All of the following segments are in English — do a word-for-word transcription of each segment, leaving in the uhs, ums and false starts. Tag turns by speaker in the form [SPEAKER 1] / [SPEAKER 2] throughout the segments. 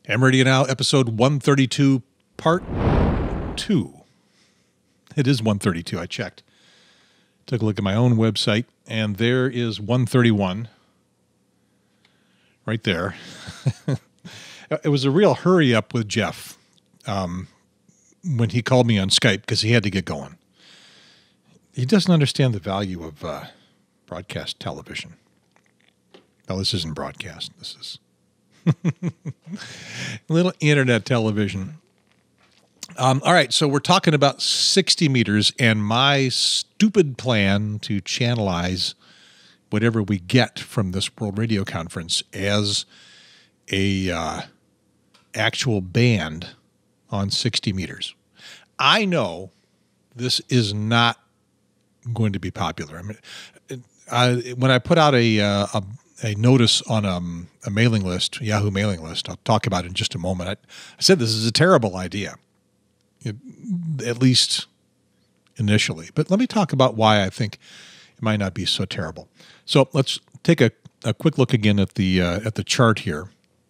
[SPEAKER 1] Ham Radio Now, episode one thirty-two, part two. It is one thirty-two, I checked. Took a look at my own website, and there is one thirty-one. Right there. It was a real hurry up with Jeff um, when he called me on Skype because he had to get going. He doesn't understand the value of uh, broadcast television. Well, this isn't broadcast. This is little internet television. Um, all right, so we're talking about sixty meters and my stupid plan to channelize whatever we get from this World Radio Conference as a uh, actual band on sixty meters. I know this is not going to be popular. I mean, I, when I put out a uh, a, a notice on um, a mailing list, Yahoo mailing list, I'll talk about it in just a moment. I, I said this is a terrible idea, it, at least initially. But let me talk about why I think it might not be so terrible. So let's take a, a quick look again at the uh, at the chart here.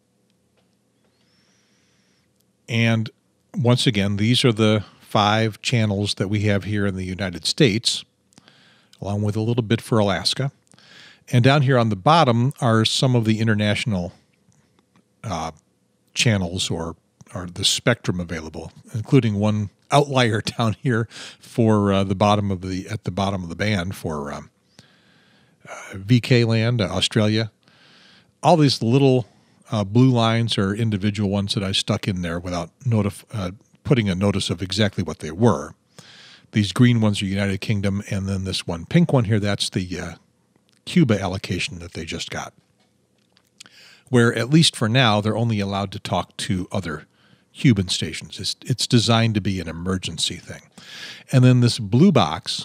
[SPEAKER 1] And once again, these are the five channels that we have here in the United States, along with a little bit for Alaska. And down here on the bottom are some of the international uh, channels or, or the spectrum available, including one outlier down here for uh, the bottom of the at the bottom of the band for um, uh, V K land, uh, Australia. All these little uh, blue lines are individual ones that I stuck in there without notif- uh, putting a notice of exactly what they were. These green ones are United Kingdom, and then this one pink one here, that's the uh, Cuba allocation that they just got, where at least for now, they're only allowed to talk to other Cuban stations. It's, it's designed to be an emergency thing. And then this blue box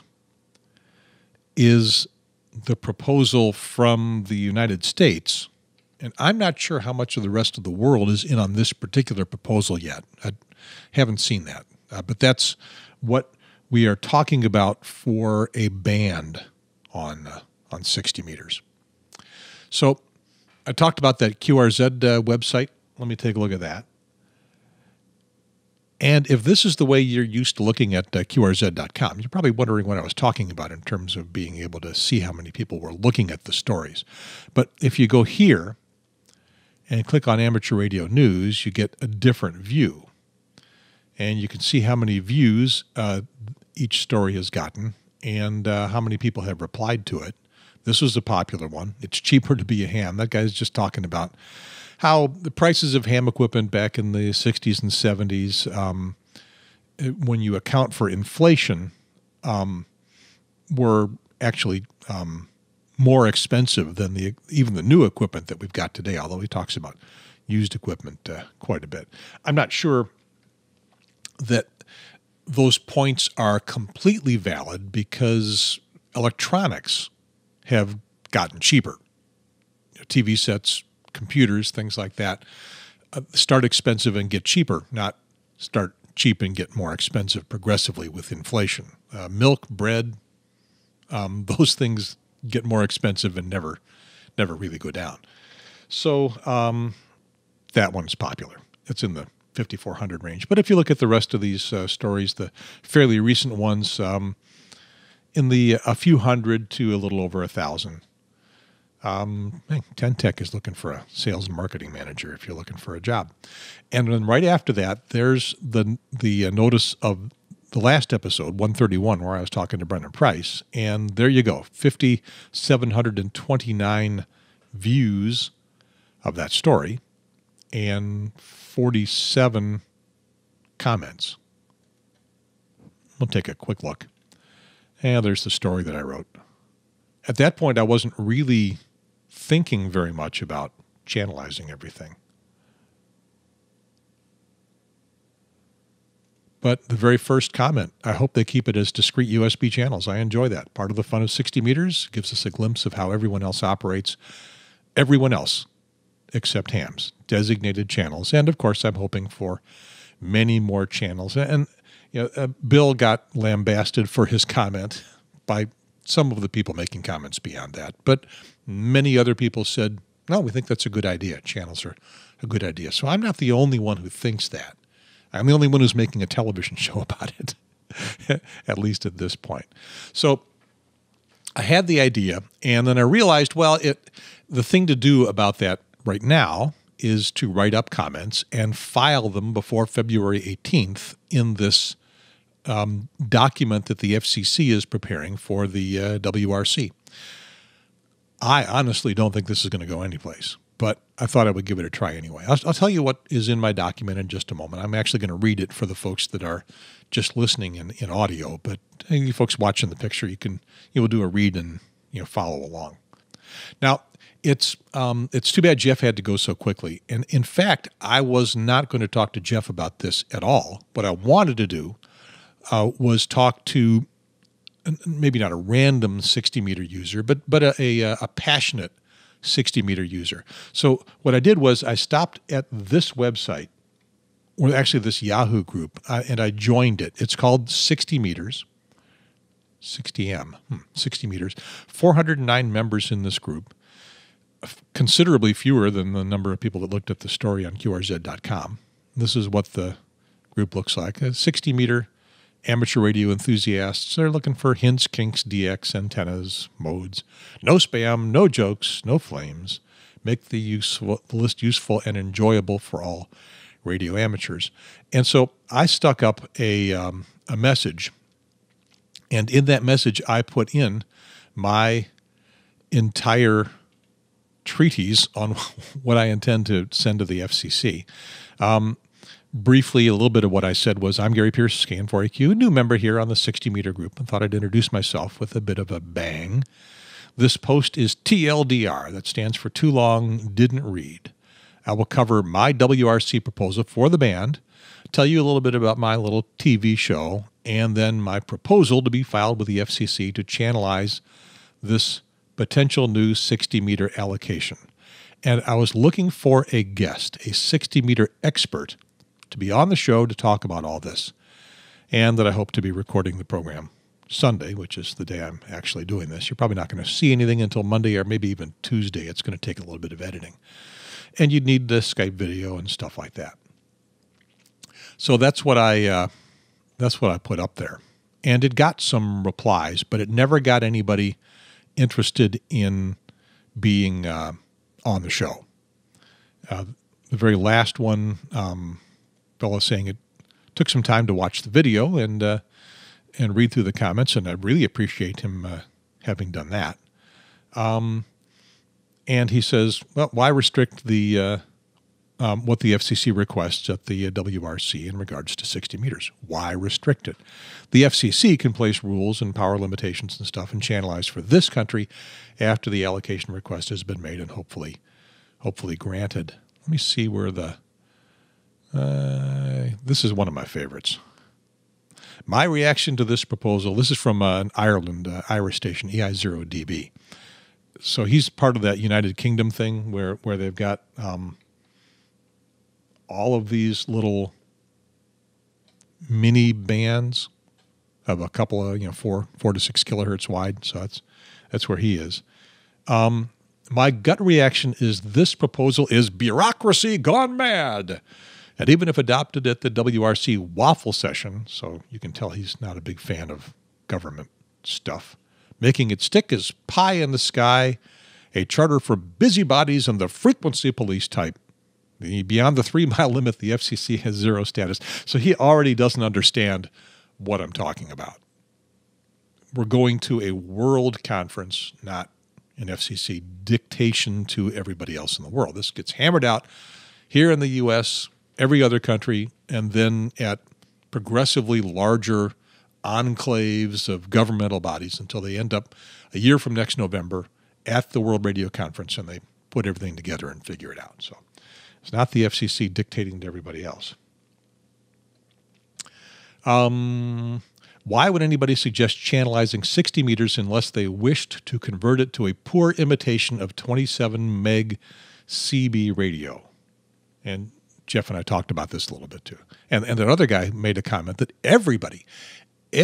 [SPEAKER 1] is the proposal from the United States, and I'm not sure how much of the rest of the world is in on this particular proposal yet. I haven't seen that, uh, but that's what we are talking about for a band on uh, on sixty meters. So I talked about that Q R Z uh, website. Let me take a look at that. And if this is the way you're used to looking at uh, Q R Z dot com, you're probably wondering what I was talking about in terms of being able to see how many people were looking at the stories. But if you go here and click on Amateur Radio News, you get a different view. And you can see how many views uh, each story has gotten and uh, how many people have replied to it. This was a popular one. It's cheaper to be a ham. That guy's just talking about how the prices of ham equipment back in the sixties and seventies, um, when you account for inflation, um, were actually um, more expensive than the even the new equipment that we've got today, although he talks about used equipment uh, quite a bit. I'm not sure that those points are completely valid because electronics have gotten cheaper. T V sets, computers, things like that, uh, start expensive and get cheaper, not start cheap and get more expensive progressively with inflation. Uh, milk, bread, um, those things get more expensive and never, never really go down. So um, that one's popular. It's in the fifty-four hundred range. But if you look at the rest of these uh, stories, the fairly recent ones, um, in the a few hundred to a little over a thousand. Um, Ten-Tech is looking for a sales and marketing manager if you're looking for a job. And then right after that, there's the the uh, notice of the last episode, one thirty-one, where I was talking to Brendan Price. And there you go, five thousand seven hundred twenty-nine views of that story and forty-seven comments. We'll take a quick look. And there's the story that I wrote. At that point, I wasn't really thinking very much about channelizing everything. But the very first comment, I hope they keep it as discrete U S B channels. I enjoy that. Part of the fun of sixty meters gives us a glimpse of how everyone else operates. Everyone else except hams, designated channels. And of course, I'm hoping for many more channels. And you know, uh, Bill got lambasted for his comment by some of the people making comments beyond that. But many other people said no, we think that's a good idea. Channels are a good idea. So I'm not the only one who thinks that. I'm the only one who's making a television show about it, at least at this point. So I had the idea, and then I realized, well, it the thing to do about that right now is to write up comments and file them before February eighteenth in this um, document that the F C C is preparing for the uh, W R C. I honestly don't think this is going to go anyplace, but I thought I would give it a try anyway. I'll, I'll tell you what is in my document in just a moment. I'm actually going to read it for the folks that are just listening in, in audio, but you folks watching the picture, you can you will do a read and you know follow along. Now, it's um, it's too bad Jeff had to go so quickly. And in fact, I was not going to talk to Jeff about this at all. What I wanted to do uh, was talk to maybe not a random sixty meter user, but but a, a, a passionate sixty meter user. So what I did was I stopped at this website, or actually this Yahoo group, uh, and I joined it. It's called sixty meters, sixty M, hmm, sixty meters, four hundred nine members in this group, considerably fewer than the number of people that looked at the story on Q R Z dot com. This is what the group looks like. A sixty meter amateur radio enthusiasts. They're looking for hints, kinks, D X, antennas, modes. No spam, no jokes, no flames. Make the, useful, the list useful and enjoyable for all radio amateurs. And so I stuck up a, um, a message, and in that message I put in my entire treatise on what I intend to send to the F C C. Um, Briefly, a little bit of what I said was, I'm Gary Pierce, Scan four A Q, new member here on the sixty meter group, and thought I'd introduce myself with a bit of a bang. This post is T L D R, that stands for Too Long Didn't Read. I will cover my W R C proposal for the band, tell you a little bit about my little T V show, and then my proposal to be filed with the F C C to channelize this potential new sixty meter allocation. And I was looking for a guest, a sixty meter expert, to be on the show to talk about all this, and that I hope to be recording the program Sunday, which is the day I'm actually doing this. You're probably not going to see anything until Monday or maybe even Tuesday. It's going to take a little bit of editing, and you'd need the Skype video and stuff like that. So that's what I uh, that's what I put up there, and it got some replies, but it never got anybody interested in being uh, on the show. Uh, the very last one. Um, fellow saying it took some time to watch the video and uh, and read through the comments, and I really appreciate him uh, having done that. Um, and he says, well, why restrict the uh, um, what the F C C requests at the uh, W R C in regards to sixty meters? Why restrict it? The F C C can place rules and power limitations and stuff and channelize for this country after the allocation request has been made and hopefully, hopefully granted. Let me see where the Uh, this is one of my favorites. My reaction to this proposal, this is from uh, an Ireland, uh, Irish station, E I zero D B. So he's part of that United Kingdom thing where, where they've got um, all of these little mini bands of a couple of, you know, four, four to six kilohertz wide. So that's, that's where he is. Um, my gut reaction is this proposal is bureaucracy gone mad. And even if adopted at the W R C waffle session, so you can tell he's not a big fan of government stuff, making it stick as pie in the sky, a charter for busybodies and the frequency police type. The, beyond the three-mile limit, the F C C has zero status. So he already doesn't understand what I'm talking about. We're going to a world conference, not an F C C dictation to everybody else in the world. This gets hammered out here in the U S, every other country, and then at progressively larger enclaves of governmental bodies until they end up a year from next November at the World Radio Conference, and they put everything together and figure it out. So it's not the F C C dictating to everybody else. Um, why would anybody suggest channelizing sixty meters unless they wished to convert it to a poor imitation of twenty-seven meg C B radio? And Jeff and I talked about this a little bit too. And, and that other guy made a comment that everybody,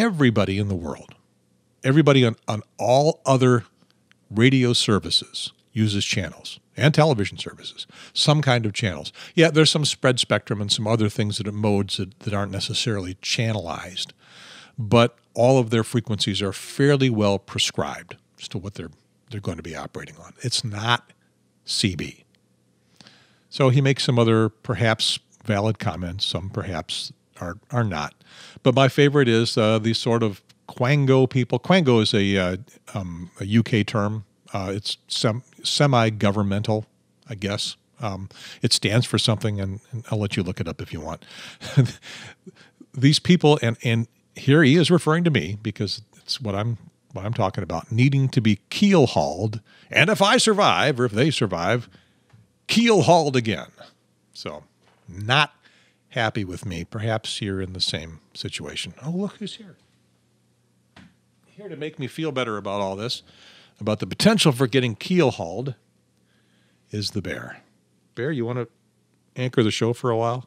[SPEAKER 1] everybody in the world, everybody on, on all other radio services uses channels and television services, some kind of channels. Yeah, there's some spread spectrum and some other things that are modes that, that aren't necessarily channelized, but all of their frequencies are fairly well prescribed as to what they're they're going to be operating on. It's not C B. So he makes some other perhaps valid comments, some perhaps are are not. But my favorite is uh, these sort of Quango people. Quango is a, uh, um, a U K term. Uh, it's sem- semi-governmental, I guess. Um, it stands for something, and, and I'll let you look it up if you want. These people, and, and here he is referring to me because it's what I'm what I'm talking about, needing to be keel-hauled, and if I survive, or if they survive, keel-hauled again. So, not happy with me. Perhaps you're in the same situation. Oh, look who's here. Here to make me feel better about all this, about the potential for getting keel-hauled, is the bear. Bear, you want to anchor the show for a while?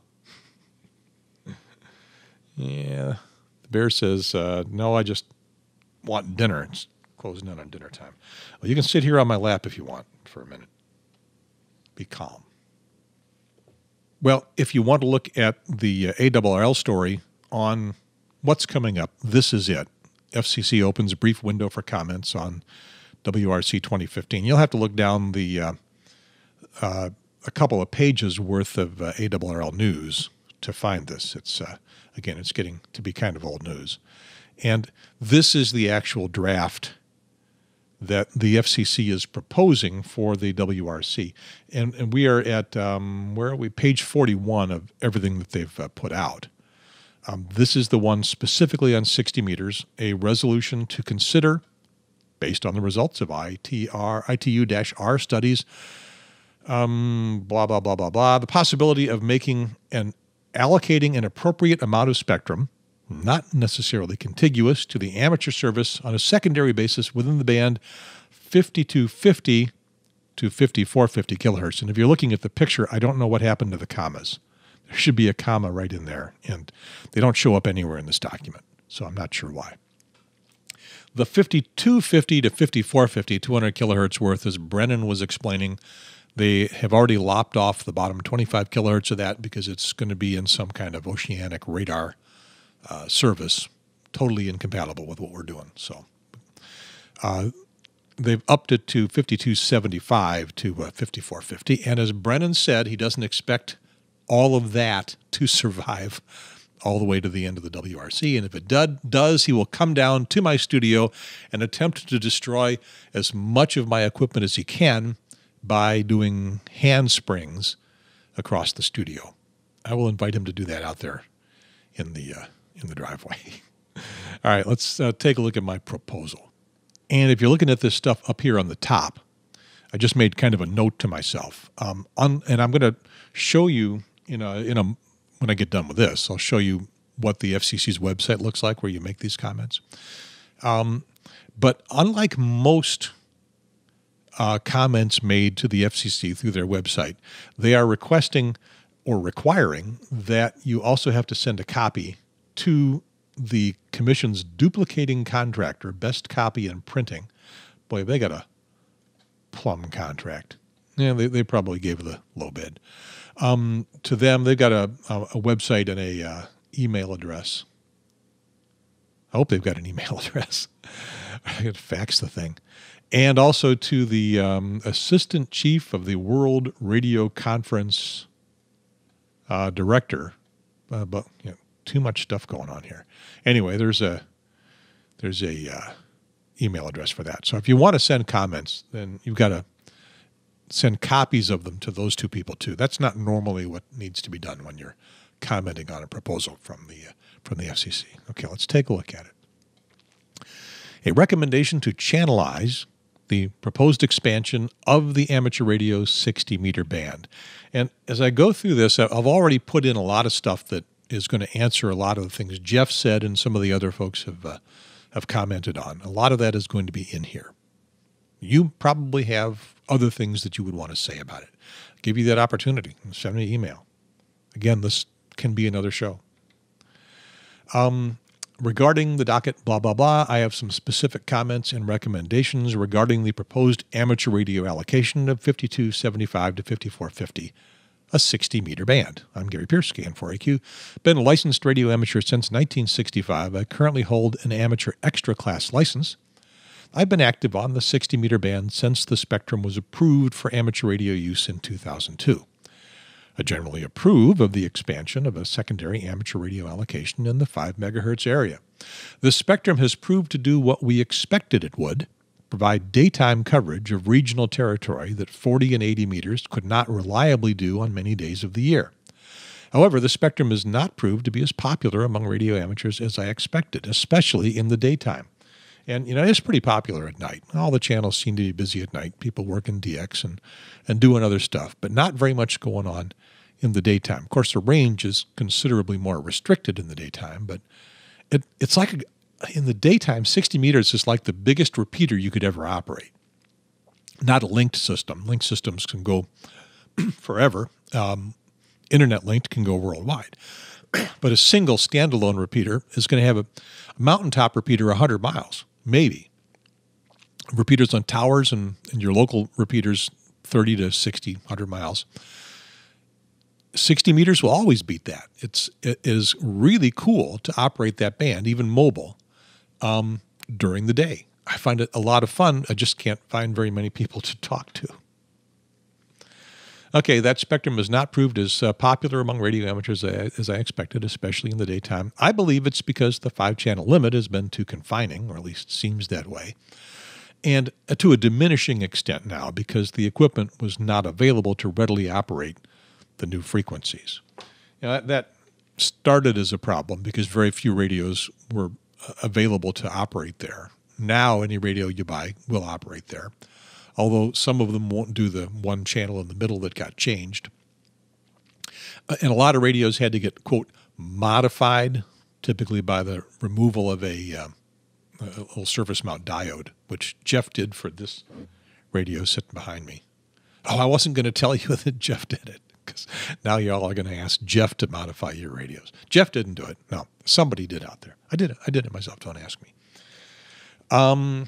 [SPEAKER 1] Yeah. The bear says, uh, no, I just want dinner. It's closing in on dinner time. Well, you can sit here on my lap if you want for a minute. Be calm. Well, if you want to look at the uh, A R R L story on what's coming up, this is it. F C C opens a brief window for comments on W R C twenty fifteen. You'll have to look down the uh, uh, a couple of pages worth of uh, A R R L news to find this. It's uh, again, it's getting to be kind of old news. And this is the actual draft that the F C C is proposing for the W R C. And, and we are at, um, where are we? Page forty-one of everything that they've uh, put out. Um, this is the one specifically on sixty meters, a resolution to consider, based on the results of I T R, I T U-R studies, um, blah, blah, blah, blah, blah, the possibility of making and allocating an appropriate amount of spectrum, not necessarily contiguous, to the amateur service on a secondary basis within the band fifty-two fifty to fifty-four fifty kilohertz. And if you're looking at the picture, I don't know what happened to the commas. There should be a comma right in there, and they don't show up anywhere in this document, so I'm not sure why. The fifty-two fifty to fifty-four fifty, two hundred kilohertz worth, as Brennan was explaining, they have already lopped off the bottom twenty-five kilohertz of that because it's going to be in some kind of oceanic radar uh, service, totally incompatible with what we're doing. So uh, they've upped it to fifty-two seventy-five to uh, fifty-four fifty, and as Brennan said, he doesn't expect all of that to survive all the way to the end of the W R C. And if it do, does, he will come down to my studio and attempt to destroy as much of my equipment as he can by doing handsprings across the studio. I will invite him to do that out there in the uh, in the driveway. All right, let's uh, take a look at my proposal. And if you're looking at this stuff up here on the top, I just made kind of a note to myself. Um, on, and I'm going to show you in a, in a, when I get done with this, I'll show you what the F C C's website looks like where you make these comments. Um, but unlike most uh, comments made to the F C C through their website, they are requesting or requiring that you also have to send a copy to the Commission's duplicating contractor, Best Copy and Printing. Boy, they got a plum contract. Yeah, they, they probably gave the low bid. Um, to them, they've got a, a, a website and a uh, email address. I hope they've got an email address. I got to fax the thing. And also to the um, Assistant Chief of the World Radio Conference uh, Director. Uh, but you know, too much stuff going on here. Anyway, there's a there's a uh, email address for that. So if you want to send comments, then you've got to send copies of them to those two people too. That's not normally what needs to be done when you're commenting on a proposal from the uh, from the F C C. Okay, let's take a look at it. A recommendation to channelize the proposed expansion of the amateur radio's sixty meter band. And as I go through this, I've already put in a lot of stuff that is going to answer a lot of the things Jeff said and some of the other folks have uh, have commented on. A lot of that is going to be in here. You probably have other things that you would want to say about it. I'll give you that opportunity. Send me an email. Again, this can be another show. Um, regarding the docket, blah, blah, blah, I have some specific comments and recommendations regarding the proposed amateur radio allocation of fifty-two seventy-five to fifty-four fifty, a sixty meter band. I'm Gary Pierce, K N four A Q. Been a licensed radio amateur since nineteen sixty-five. I currently hold an amateur extra class license. I've been active on the sixty meter band since the spectrum was approved for amateur radio use in two thousand two. I generally approve of the expansion of a secondary amateur radio allocation in the five megahertz area. The spectrum has proved to do what we expected it would, provide daytime coverage of regional territory that forty and eighty meters could not reliably do on many days of the year. However, the spectrum has not proved to be as popular among radio amateurs as I expected, especially in the daytime. And, you know, it's pretty popular at night. All the channels seem to be busy at night, people working D X and, and doing other stuff, but not very much going on in the daytime. Of course, the range is considerably more restricted in the daytime, but it, it's like a, in the daytime, sixty meters is like the biggest repeater you could ever operate. Not a linked system. Linked systems can go forever. Um, Internet linked can go worldwide. But a single standalone repeater is going to have a, a mountaintop repeater one hundred miles. Maybe. Repeaters on towers and, and your local repeaters, thirty to sixty, one hundred miles. sixty meters will always beat that. It's, it is really cool to operate that band, even mobile, um, during the day. I find it a lot of fun. I just can't find very many people to talk to. Okay, that spectrum has not proved as uh, popular among radio amateurs as, as I expected, especially in the daytime. I believe it's because the five-channel limit has been too confining, or at least seems that way, and uh, to a diminishing extent now because the equipment was not available to readily operate the new frequencies. You know, that, that started as a problem because very few radios were uh, available to operate there. Now any radio you buy will operate there, although some of them won't do the one channel in the middle that got changed. Uh, and a lot of radios had to get, quote, modified, typically by the removal of a, uh, a little surface mount diode, which Jeff did for this radio sitting behind me. Oh, I wasn't going to tell you that Jeff did it, because now y'all are going to ask Jeff to modify your radios. Jeff didn't do it. No, somebody did out there. I did it. I did it myself. Don't ask me. Um...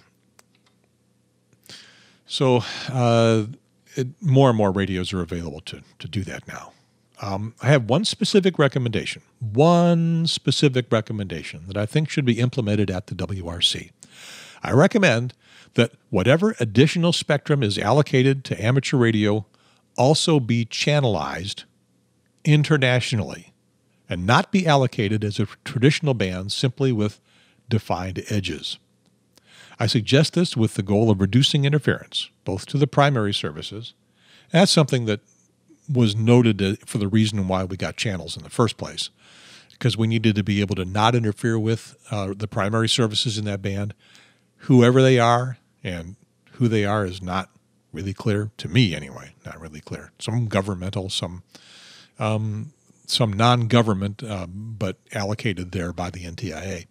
[SPEAKER 1] So uh, it, more and more radios are available to, to do that now. Um, I have one specific recommendation, one specific recommendation that I think should be implemented at the W R C. I recommend that whatever additional spectrum is allocated to amateur radio also be channelized internationally and not be allocated as a traditional band simply with defined edges. I suggest this with the goal of reducing interference, both to the primary services. That's something that was noted for the reason why we got channels in the first place, because we needed to be able to not interfere with uh, the primary services in that band. Whoever they are and who they are is not really clear, to me anyway, not really clear. Some governmental, some um, some non-government, uh, but allocated there by the N T I A.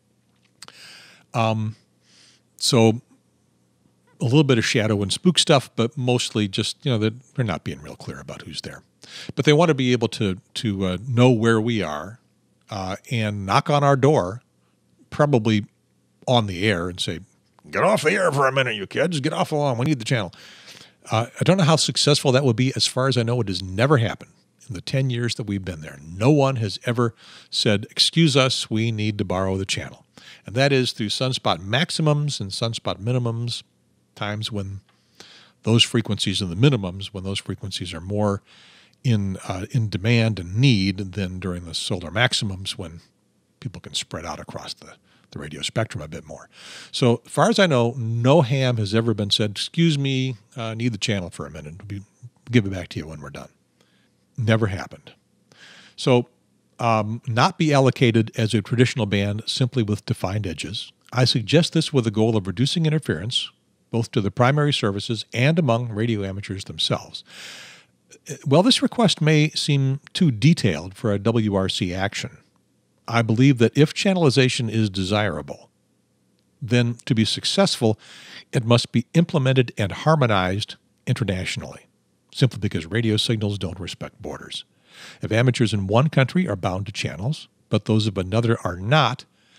[SPEAKER 1] Um. So a little bit of shadow and spook stuff, but mostly just, you know, that they're not being real clear about who's there. But they want to be able to to uh, know where we are uh, and knock on our door, probably on the air, and say, get off the air for a minute, you kids. Get off the lawn. We need the channel. Uh, I don't know how successful that would be. As far as I know, it has never happened in the ten years that we've been there. No one has ever said, excuse us, we need to borrow the channel. And that is through sunspot maximums and sunspot minimums, times when those frequencies are the minimums, when those frequencies are more in uh, in demand and need than during the solar maximums when people can spread out across the, the radio spectrum a bit more. So as far as I know, no ham has ever been said, excuse me, I uh, need the channel for a minute. We'll be, give it back to you when we're done. Never happened. So Um, not be allocated as a traditional band simply with defined edges. I suggest this with the goal of reducing interference, both to the primary services and among radio amateurs themselves. While this request may seem too detailed for a W R C action, I believe that if channelization is desirable, then to be successful, it must be implemented and harmonized internationally, simply because radio signals don't respect borders. If amateurs in one country are bound to channels, but those of another are not,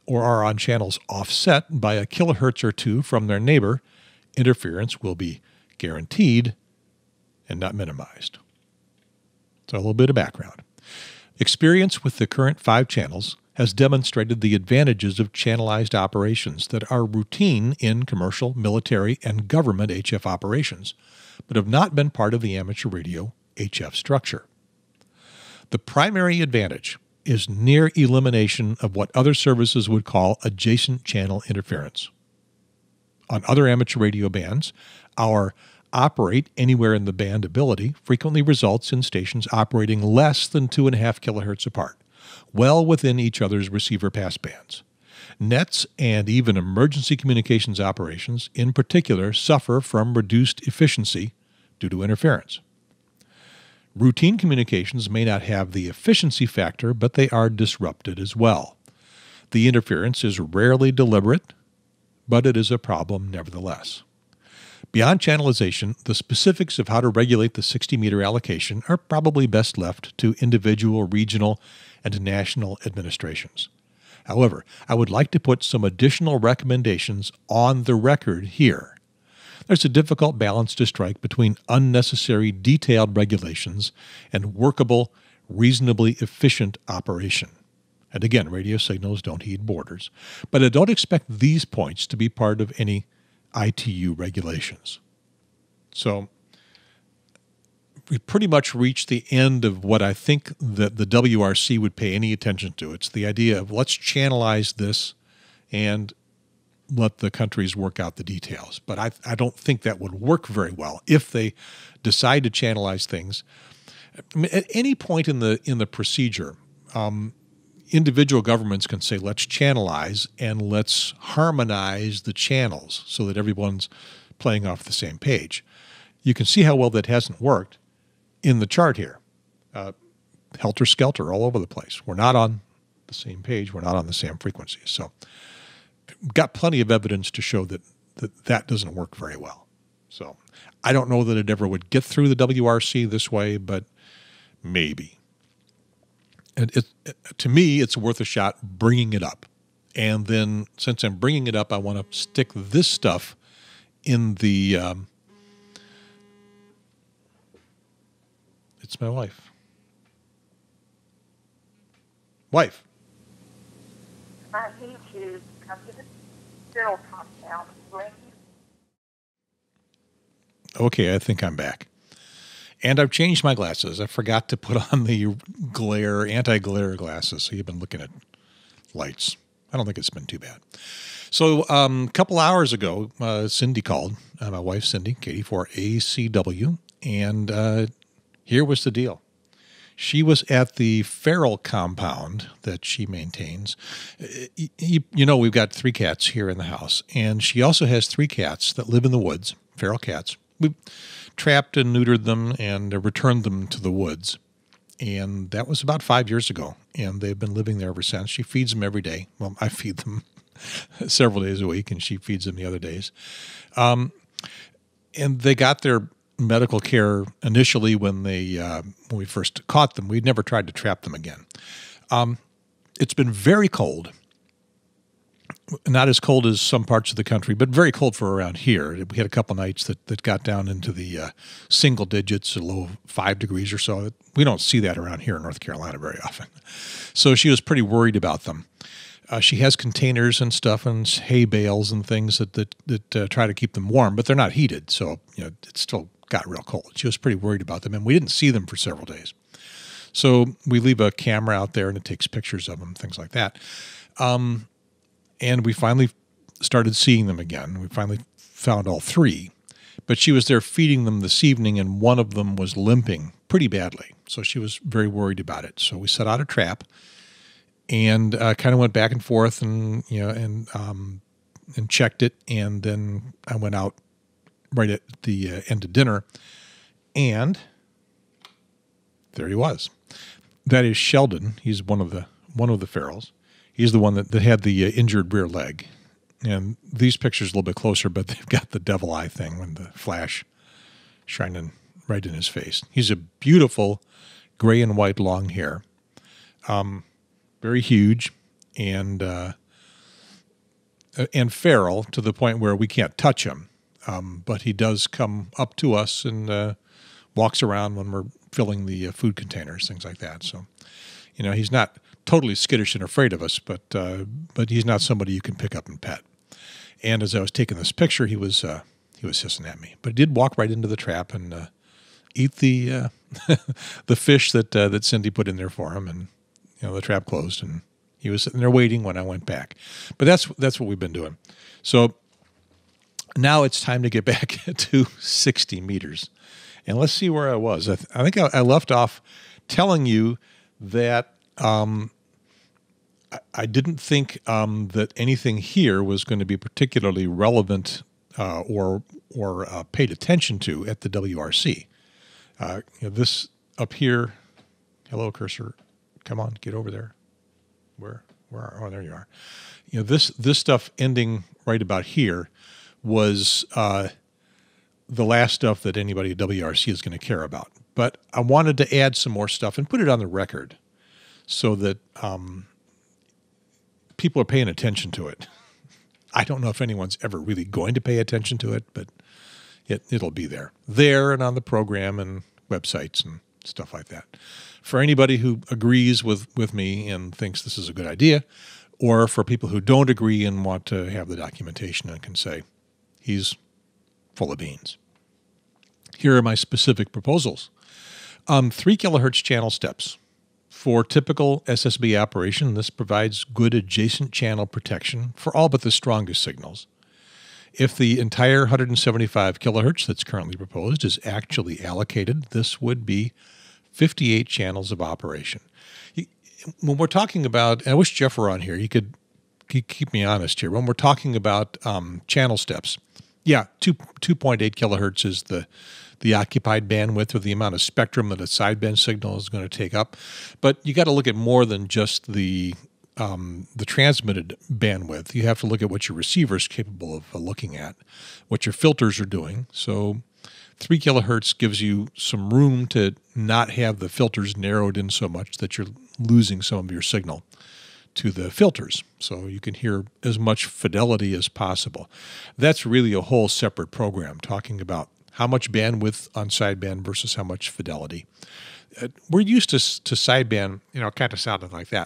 [SPEAKER 1] or are on channels offset by a kilohertz or two from their neighbor, interference will be guaranteed and not minimized. So a little bit of background. Experience with the current five channels has demonstrated the advantages of channelized operations that are routine in commercial, military, and government H F operations, but have not been part of the amateur radio H F structure. The primary advantage is near elimination of what other services would call adjacent channel interference. On other amateur radio bands, our operate anywhere in the band ability frequently results in stations operating less than two and a half kilohertz apart, well within each other's receiver passbands. Nets and even emergency communications operations, in particular, suffer from reduced efficiency due to interference. Routine communications may not have the efficiency factor, but they are disrupted as well. The interference is rarely deliberate, but it is a problem nevertheless. Beyond channelization, the specifics of how to regulate the sixty meter allocation are probably best left to individual, regional, and national administrations. However, I would like to put some additional recommendations on the record here. There's a difficult balance to strike between unnecessary detailed regulations and workable, reasonably efficient operation. And again, radio signals don't heed borders. But I don't expect these points to be part of any I T U regulations. So we pretty much reached the end of what I think that the W R C would pay any attention to. It's the idea of let's channelize this and let the countries work out the details. But I, I don't think that would work very well if they decide to channelize things. I mean, at any point in the in the procedure, um, individual governments can say, let's channelize and let's harmonize the channels so that everyone's playing off the same page. You can see how well that hasn't worked in the chart here. Uh, helter-skelter all over the place. We're not on the same page. We're not on the same frequencies. So got plenty of evidence to show that that, that doesn't work very well. So I don't know that it ever would get through the W R C this way, but maybe. And it, it, to me, it's worth a shot bringing it up. And then since I'm bringing it up, I want to stick this stuff in the, um, it's my wife. Wife.
[SPEAKER 2] I need to come to the dental compound.
[SPEAKER 1] Okay, I think I'm back. And I've changed my glasses. I forgot to put on the glare, anti-glare glasses. So you've been looking at lights. I don't think it's been too bad. So um, a couple hours ago, uh, Cindy called, uh, my wife Cindy, K D four A C W, and uh, here was the deal. She was at the feral compound that she maintains. You, you know, we've got three cats here in the house, and she also has three cats that live in the woods, feral cats. We've trapped and neutered them and returned them to the woods. And that was about five years ago, and they've been living there ever since. She feeds them every day. Well, I feed them several days a week, and she feeds them the other days. Um, and they got their medical care initially when they uh, when we first caught them. We'd never tried to trap them again. Um, it's been very cold. Not as cold as some parts of the country, but very cold for around here. We had a couple nights that, that got down into the uh, single digits, a low five degrees or so. We don't see that around here in North Carolina very often. So she was pretty worried about them. Uh, she has containers and stuff and hay bales and things that that, that uh, try to keep them warm, but they're not heated, so you know it still got real cold. She was pretty worried about them, and we didn't see them for several days. So we leave a camera out there, and it takes pictures of them, things like that. Um, And we finally started seeing them again. We finally found all three. But she was there feeding them this evening, and one of them was limping pretty badly. So she was very worried about it. So we set out a trap and uh, kind of went back and forth and, you know, and, um, and checked it. And then I went out right at the uh, end of dinner, and there he was. That is Sheldon. He's one of the, one of the ferals. He's the one that, that had the uh, injured rear leg. And these pictures a little bit closer, but they've got the devil eye thing when the flash shining right in his face. He's a beautiful gray and white long hair. Um, very huge and uh, and feral to the point where we can't touch him. Um, but he does come up to us and uh, walks around when we're filling the uh, food containers, things like that. So, you know, he's not totally skittish and afraid of us, but uh, but he's not somebody you can pick up and pet. And as I was taking this picture, he was uh, he was hissing at me, but he did walk right into the trap and uh, eat the uh, the fish that uh, that Cindy put in there for him, and you know the trap closed, and he was sitting there waiting when I went back. But that's that's what we've been doing. So now it's time to get back to sixty meters, and let's see where I was. I, th- I think I, I left off telling you that um, I, I didn't think um, that anything here was going to be particularly relevant uh, or or uh, paid attention to at the W R C. Uh, you know, this up here, hello cursor, come on, get over there. Where, where are, oh, there you are. You know, this, this stuff ending right about here was uh, the last stuff that anybody at W R C is going to care about. But I wanted to add some more stuff and put it on the record so that um, people are paying attention to it. I don't know if anyone's ever really going to pay attention to it, but it, it'll be there. There and on the program and websites and stuff like that. For anybody who agrees with, with me and thinks this is a good idea, or for people who don't agree and want to have the documentation and can say, he's full of beans. Here are my specific proposals. Um, three kilohertz channel steps. For typical S S B operation, this provides good adjacent channel protection for all but the strongest signals. If the entire one hundred seventy-five kilohertz that's currently proposed is actually allocated, this would be fifty-eight channels of operation. When we're talking about, and I wish Jeff were on here, he could, he could keep me honest here. When we're talking about um, channel steps, yeah, two, two point eight kilohertz is the, the occupied bandwidth or the amount of spectrum that a sideband signal is going to take up. But you got to look at more than just the um, the transmitted bandwidth. You have to look at what your receiver is capable of uh, looking at, what your filters are doing. So three kilohertz gives you some room to not have the filters narrowed in so much that you're losing some of your signal to the filters. So you can hear as much fidelity as possible. That's really a whole separate program talking about how much bandwidth on sideband versus how much fidelity. Uh, we're used to, to sideband, you know, kind of sounding like that.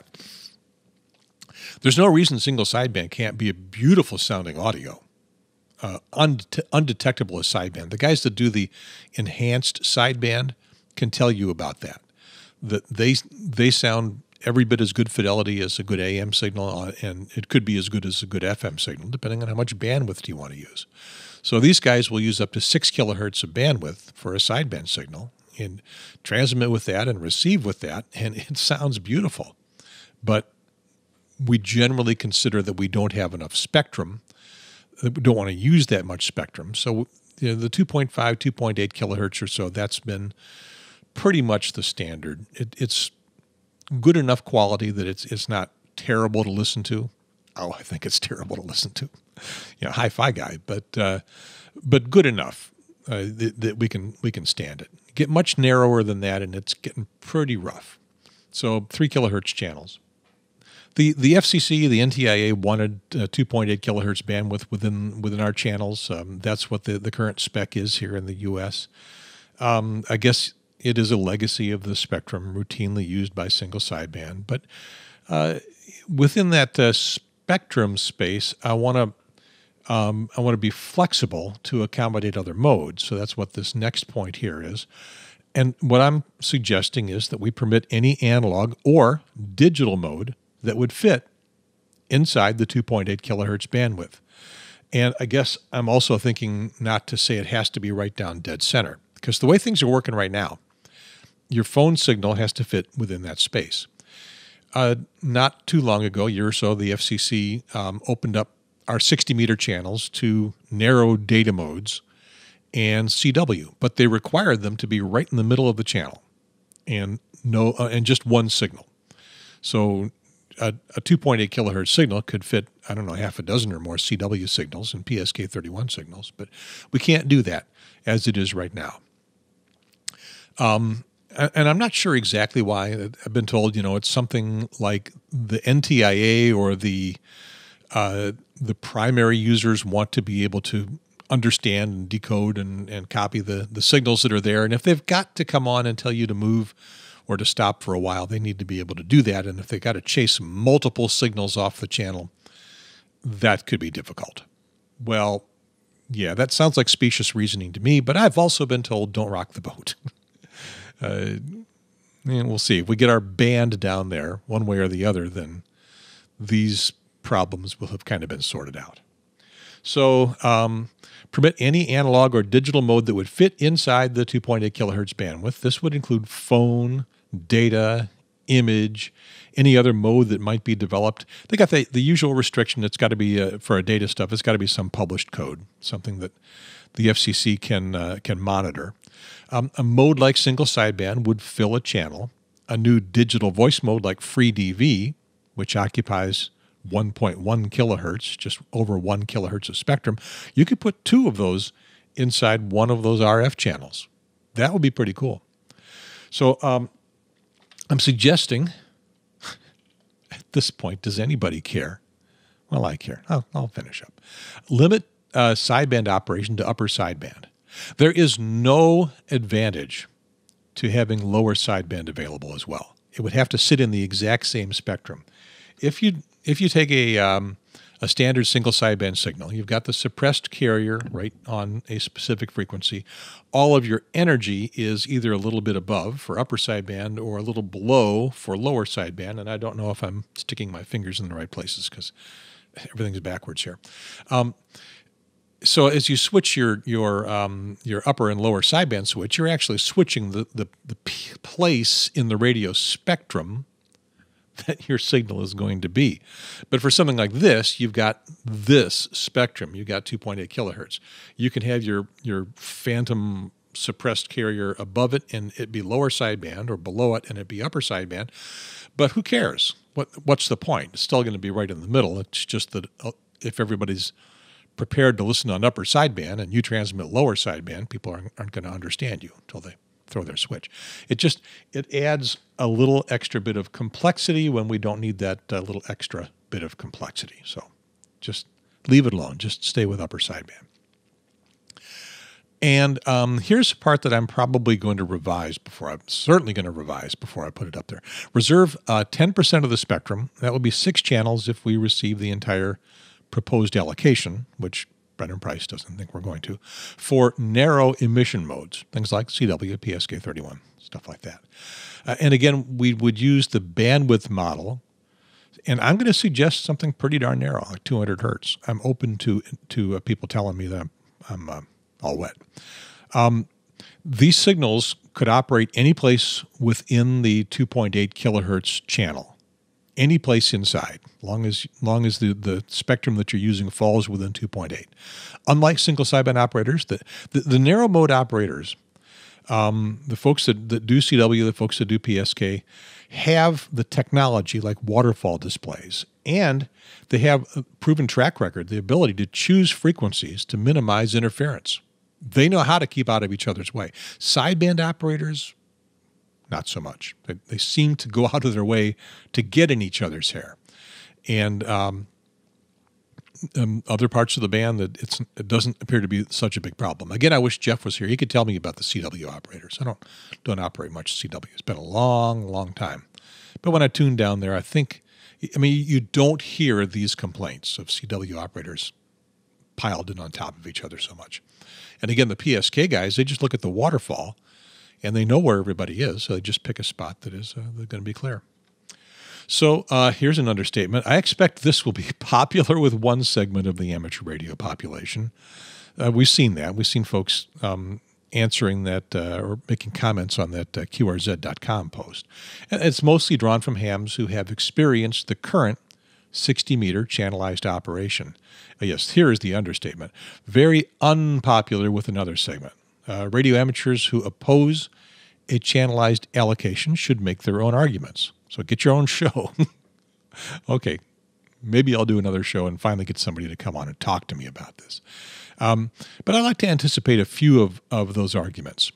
[SPEAKER 1] There's no reason single sideband can't be a beautiful sounding audio. Uh, undet- undetectable as sideband. The guys that do the enhanced sideband can tell you about that. That they they sound every bit as good fidelity as a good A M signal, and it could be as good as a good F M signal, depending on how much bandwidth you want to use. So these guys will use up to six kilohertz of bandwidth for a sideband signal and transmit with that and receive with that, and it sounds beautiful. But we generally consider that we don't have enough spectrum. We don't want to use that much spectrum. So you know, the two point five, two point eight kilohertz or so, that's been pretty much the standard. It, it's good enough quality that it's it's not terrible to listen to. Oh, I think it's terrible to listen to. You know, hi-fi guy, but uh, but good enough uh, that, that we can we can stand it. Get much narrower than that, and it's getting pretty rough. So three kilohertz channels. The the F C C, the N T I A wanted uh, two point eight kilohertz bandwidth within within our channels. Um, that's what the, the current spec is here in the U S. Um, I guess it is a legacy of the spectrum routinely used by single sideband. But uh, within that uh, spectrum space, I want to um, I want to be flexible to accommodate other modes. So that's what this next point here is. And what I'm suggesting is that we permit any analog or digital mode that would fit inside the two point eight kilohertz bandwidth. And I guess I'm also thinking not to say it has to be right down dead center, because the way things are working right now, your phone signal has to fit within that space. Uh, not too long ago, a year or so, the F C C um, opened up our sixty meter channels to narrow data modes and C W, but they required them to be right in the middle of the channel and no uh, and just one signal. So a, a two point eight kilohertz signal could fit, I don't know, half a dozen or more C W signals and P S K thirty-one signals, but we can't do that as it is right now. Um, and I'm not sure exactly why. I've been told, you know, it's something like the N T I A or the uh, the primary users want to be able to understand and decode and, and copy the, the signals that are there. And if they've got to come on and tell you to move or to stop for a while, they need to be able to do that. And if they've got to chase multiple signals off the channel, that could be difficult. Well, yeah, that sounds like specious reasoning to me, but I've also been told don't rock the boat. uh, and we'll see. If we get our band down there one way or the other, then these problems will have kind of been sorted out. So um, permit any analog or digital mode that would fit inside the two point eight kilohertz bandwidth. This would include phone, data, image, any other mode that might be developed. They got the, the usual restriction. It's got to be, uh, for a data stuff, it's got to be some published code, something that the F C C can, uh, can monitor. Um, a mode like single sideband would fill a channel. A new digital voice mode like FreeDV, which occupies one point one kilohertz, just over one kilohertz of spectrum, you could put two of those inside one of those R F channels. That would be pretty cool. So um, I'm suggesting, at this point, does anybody care? Well, I care. I'll, I'll finish up. Limit uh, sideband operation to upper sideband. There is no advantage to having lower sideband available as well. It would have to sit in the exact same spectrum. If you if you take a um, a standard single sideband signal, you've got the suppressed carrier right on a specific frequency. All of your energy is either a little bit above for upper sideband or a little below for lower sideband. And I don't know if I'm sticking my fingers in the right places because everything's backwards here. Um, so as you switch your your um, your upper and lower sideband switch, you're actually switching the the, the p- place in the radio spectrum that your signal is going to be. But for something like this, you've got this spectrum. You've got two point eight kilohertz. You can have your, your phantom suppressed carrier above it and it be lower sideband, or below it and it be upper sideband. But who cares? What What's the point? It's still going to be right in the middle. It's just that if everybody's prepared to listen on upper sideband and you transmit lower sideband, people aren't, aren't going to understand you until they throw their switch. It just, it adds a little extra bit of complexity when we don't need that uh, little extra bit of complexity. So just leave it alone. Just stay with upper sideband. And um, here's a part that I'm probably going to revise before, I'm certainly going to revise before I put it up there. Reserve uh, ten percent of the spectrum. That would be six channels if we receive the entire proposed allocation, which Brendan Price doesn't think we're going to, for narrow emission modes, things like C W, P S K thirty-one, stuff like that. Uh, and again, we would use the bandwidth model, and I'm going to suggest something pretty darn narrow, like two hundred hertz. I'm open to to uh, people telling me that I'm, I'm uh, all wet. Um, these signals could operate any place within the two point eight kilohertz channel. Any place inside, long as long as the, the spectrum that you're using falls within two point eight. Unlike single sideband operators, the, the, the narrow mode operators, um, the folks that, that do C W, the folks that do P S K, have the technology like waterfall displays, and they have a proven track record, the ability to choose frequencies to minimize interference. They know how to keep out of each other's way. Sideband operators, not so much. They, they seem to go out of their way to get in each other's hair. And um, um, other parts of the band, that it's, it doesn't appear to be such a big problem. Again, I wish Jeff was here. He could tell me about the C W operators. I don't, don't operate much C W. It's been a long, long time. But when I tune down there, I think, I mean, you don't hear these complaints of C W operators piled in on top of each other so much. And again, the P S K guys, they just look at the waterfall and they know where everybody is, so they just pick a spot that is uh, going to be clear. So uh, here's an understatement. I expect this will be popular with one segment of the amateur radio population. Uh, we've seen that. We've seen folks um, answering that uh, or making comments on that uh, Q R Z dot com post. And it's mostly drawn from hams who have experienced the current sixty meter channelized operation. Uh, yes, here is the understatement. Very unpopular with another segment. Uh, radio amateurs who oppose a channelized allocation should make their own arguments. So get your own show. Okay, maybe I'll do another show and finally get somebody to come on and talk to me about this. Um, but I'd like to anticipate a few of, of those arguments.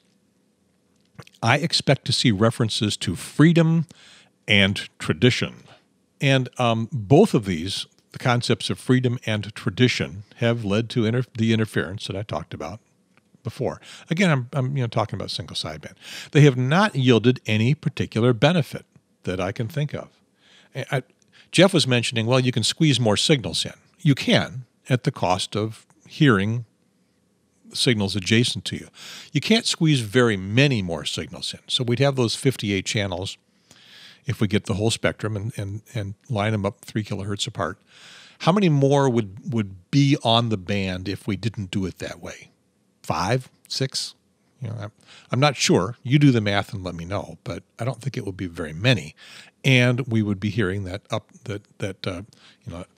[SPEAKER 1] I expect to see references to freedom and tradition. And um, both of these the concepts of freedom and tradition have led to inter- the interference that I talked about before. Again, I'm, I'm you know talking about single sideband. They have not yielded any particular benefit that I can think of. I, I, Jeff was mentioning, well, you can squeeze more signals in. You can, at the cost of hearing signals adjacent to you. You can't squeeze very many more signals in. So we'd have those fifty-eight channels if we get the whole spectrum and, and, and line them up three kilohertz apart. How many more would, would be on the band if we didn't do it that way? Five, six? You know, I'm, I'm not sure. You do the math and let me know, but I don't think it would be very many. And we would be hearing that up, that, that uh, you know,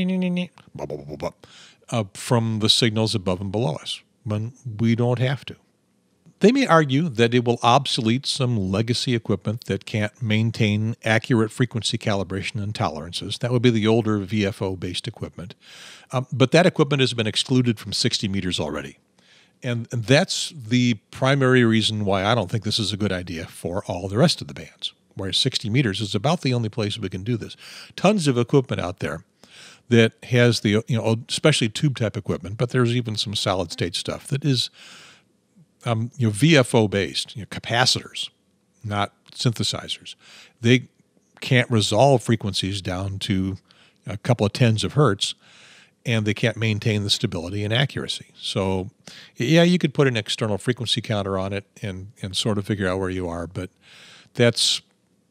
[SPEAKER 1] uh, from the signals above and below us when we don't have to. They may argue that it will obsolete some legacy equipment that can't maintain accurate frequency calibration and tolerances. That would be the older V F O-based equipment. Um, but that equipment has been excluded from sixty meters already. And, and that's the primary reason why I don't think this is a good idea for all the rest of the bands, whereas sixty meters is about the only place we can do this. Tons of equipment out there that has the, you know, especially tube-type equipment, but there's even some solid-state stuff that is Um, you know, V F O-based, you know, capacitors, not synthesizers. They can't resolve frequencies down to a couple of tens of hertz, and they can't maintain the stability and accuracy. So, yeah, you could put an external frequency counter on it and, and sort of figure out where you are, but that's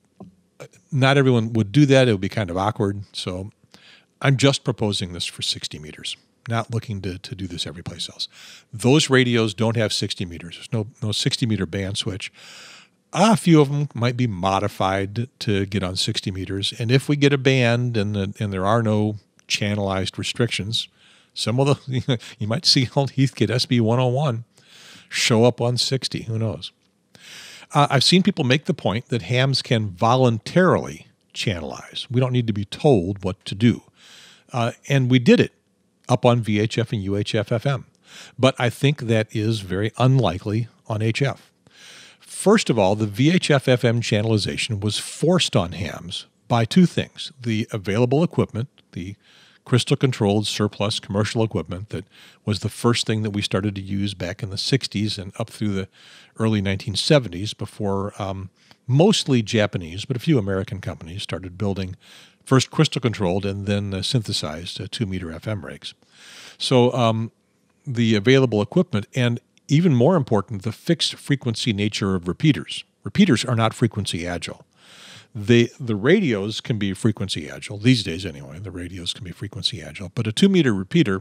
[SPEAKER 1] not everyone would do that. It would be kind of awkward. So I'm just proposing this for sixty meters. Not looking to, to do this every place else. Those radios don't have sixty meters. There's no, no sixty meter band switch. A few of them might be modified to get on sixty meters. And if we get a band and, the, and there are no channelized restrictions, some of the, you might see old Heathkit S B one oh one show up on sixty. Who knows? Uh, I've seen people make the point that hams can voluntarily channelize. We don't need to be told what to do. Uh, and we did it up on V H F and U H F F M. But I think that is very unlikely on H F. First of all, the V H F F M channelization was forced on hams by two things. The available equipment, the crystal-controlled surplus commercial equipment that was the first thing that we started to use back in the sixties and up through the early nineteen seventies before um, mostly Japanese, but a few American companies started building first crystal-controlled and then uh, synthesized uh, two-meter F M rigs. So um, the available equipment, and even more important, the fixed frequency nature of repeaters. Repeaters are not frequency agile. They, the radios can be frequency agile, these days anyway, the radios can be frequency agile, but a two-meter repeater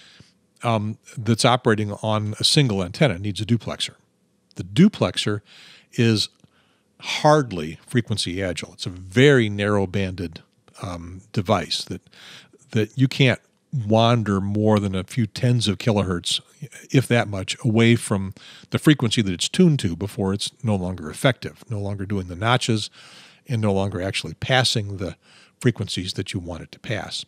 [SPEAKER 1] um, that's operating on a single antenna needs a duplexer. The duplexer is hardly frequency agile. It's a very narrow-banded Um, device that that you can't wander more than a few tens of kilohertz, if that much, away from the frequency that it's tuned to before it's no longer effective, no longer doing the notches, and no longer actually passing the frequencies that you want it to pass.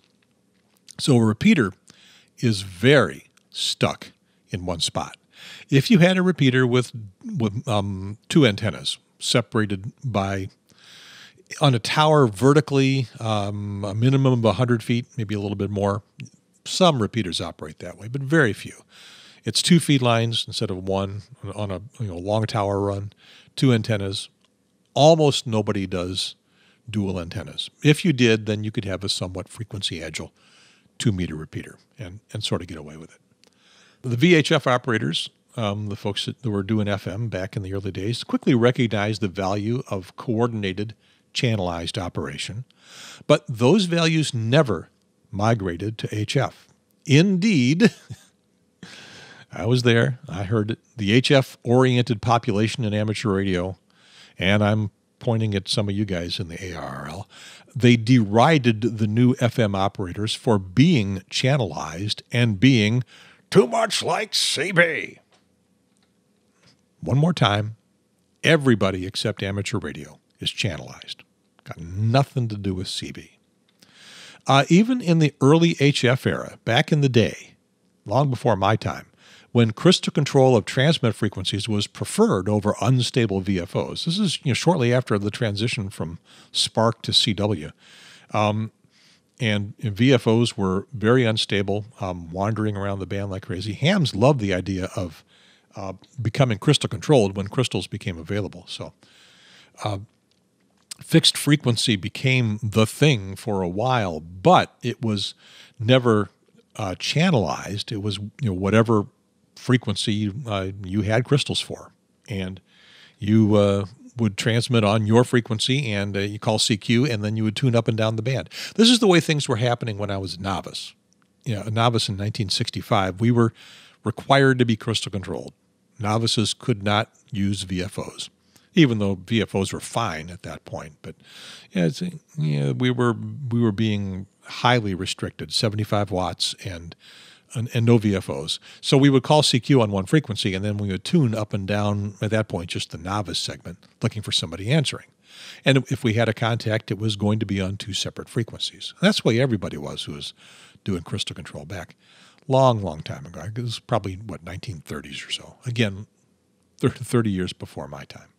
[SPEAKER 1] So a repeater is very stuck in one spot. If you had a repeater with with um, two antennas separated by on a tower vertically, um, a minimum of one hundred feet, maybe a little bit more. Some repeaters operate that way, but very few. It's two feed lines instead of one on a you know long tower run, two antennas. Almost nobody does dual antennas. If you did, then you could have a somewhat frequency agile two-meter repeater and, and sort of get away with it. The V H F operators, um, the folks that were doing F M back in the early days, quickly recognized the value of coordinated channelized operation, but those values never migrated to H F. Indeed, I was there. I heard it. The H F-oriented population in amateur radio, and I'm pointing at some of you guys in the A R R L, they derided the new F M operators for being channelized and being too much like C B. One more time, everybody except amateur radio is channelized. Got nothing to do with C B. Uh, even in the early H F era, back in the day, long before my time, when crystal control of transmit frequencies was preferred over unstable V F Os. This is you know, shortly after the transition from Spark to C W. Um, And V F Os were very unstable, um, wandering around the band like crazy. Hams loved the idea of uh, becoming crystal controlled when crystals became available. So uh, fixed frequency became the thing for a while, but it was never uh, channelized. It was, you know, whatever frequency uh, you had crystals for. And you uh, would transmit on your frequency, and uh, you call C Q, and then you would tune up and down the band. This is the way things were happening when I was a novice. You know, a novice in nineteen sixty-five, we were required to be crystal controlled. Novices could not use V F Os, even though V F Os were fine at that point. But yeah, it's, yeah we were we were being highly restricted, seventy-five watts and And, and no V F Os. So we would call C Q on one frequency, and then we would tune up and down, at that point, just the novice segment, looking for somebody answering. And if we had a contact, it was going to be on two separate frequencies. And that's the way everybody was who was doing crystal control back long, long time ago. It was probably, what, nineteen thirties or so. Again, thirty years before my time.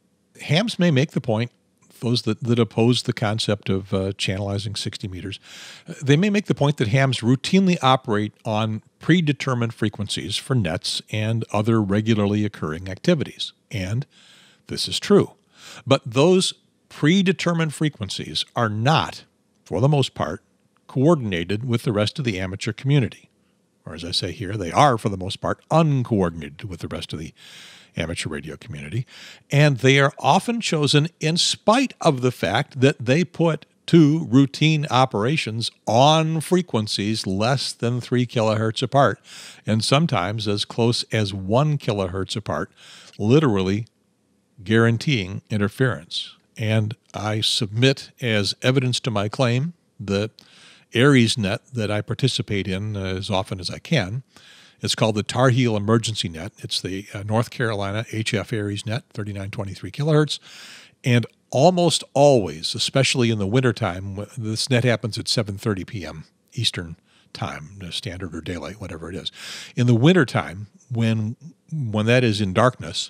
[SPEAKER 1] Hams may make the point, those that, that oppose the concept of uh, channelizing sixty meters, they may make the point that hams routinely operate on predetermined frequencies for nets and other regularly occurring activities. And this is true. But those predetermined frequencies are not, for the most part, coordinated with the rest of the amateur community. Or as I say here, they are, for the most part, uncoordinated with the rest of the amateur radio community, and they are often chosen in spite of the fact that they put two routine operations on frequencies less than three kilohertz apart, and sometimes as close as one kilohertz apart, literally guaranteeing interference. And I submit as evidence to my claim the ARESnet that I participate in as often as I can. It's called the Tar Heel Emergency Net. It's the uh, North Carolina H F ARESnet, thirty-nine twenty-three kilohertz. And almost always, especially in the wintertime, this net happens at seven thirty p.m. Eastern time, standard or daylight, whatever it is. In the wintertime, when, when that is in darkness,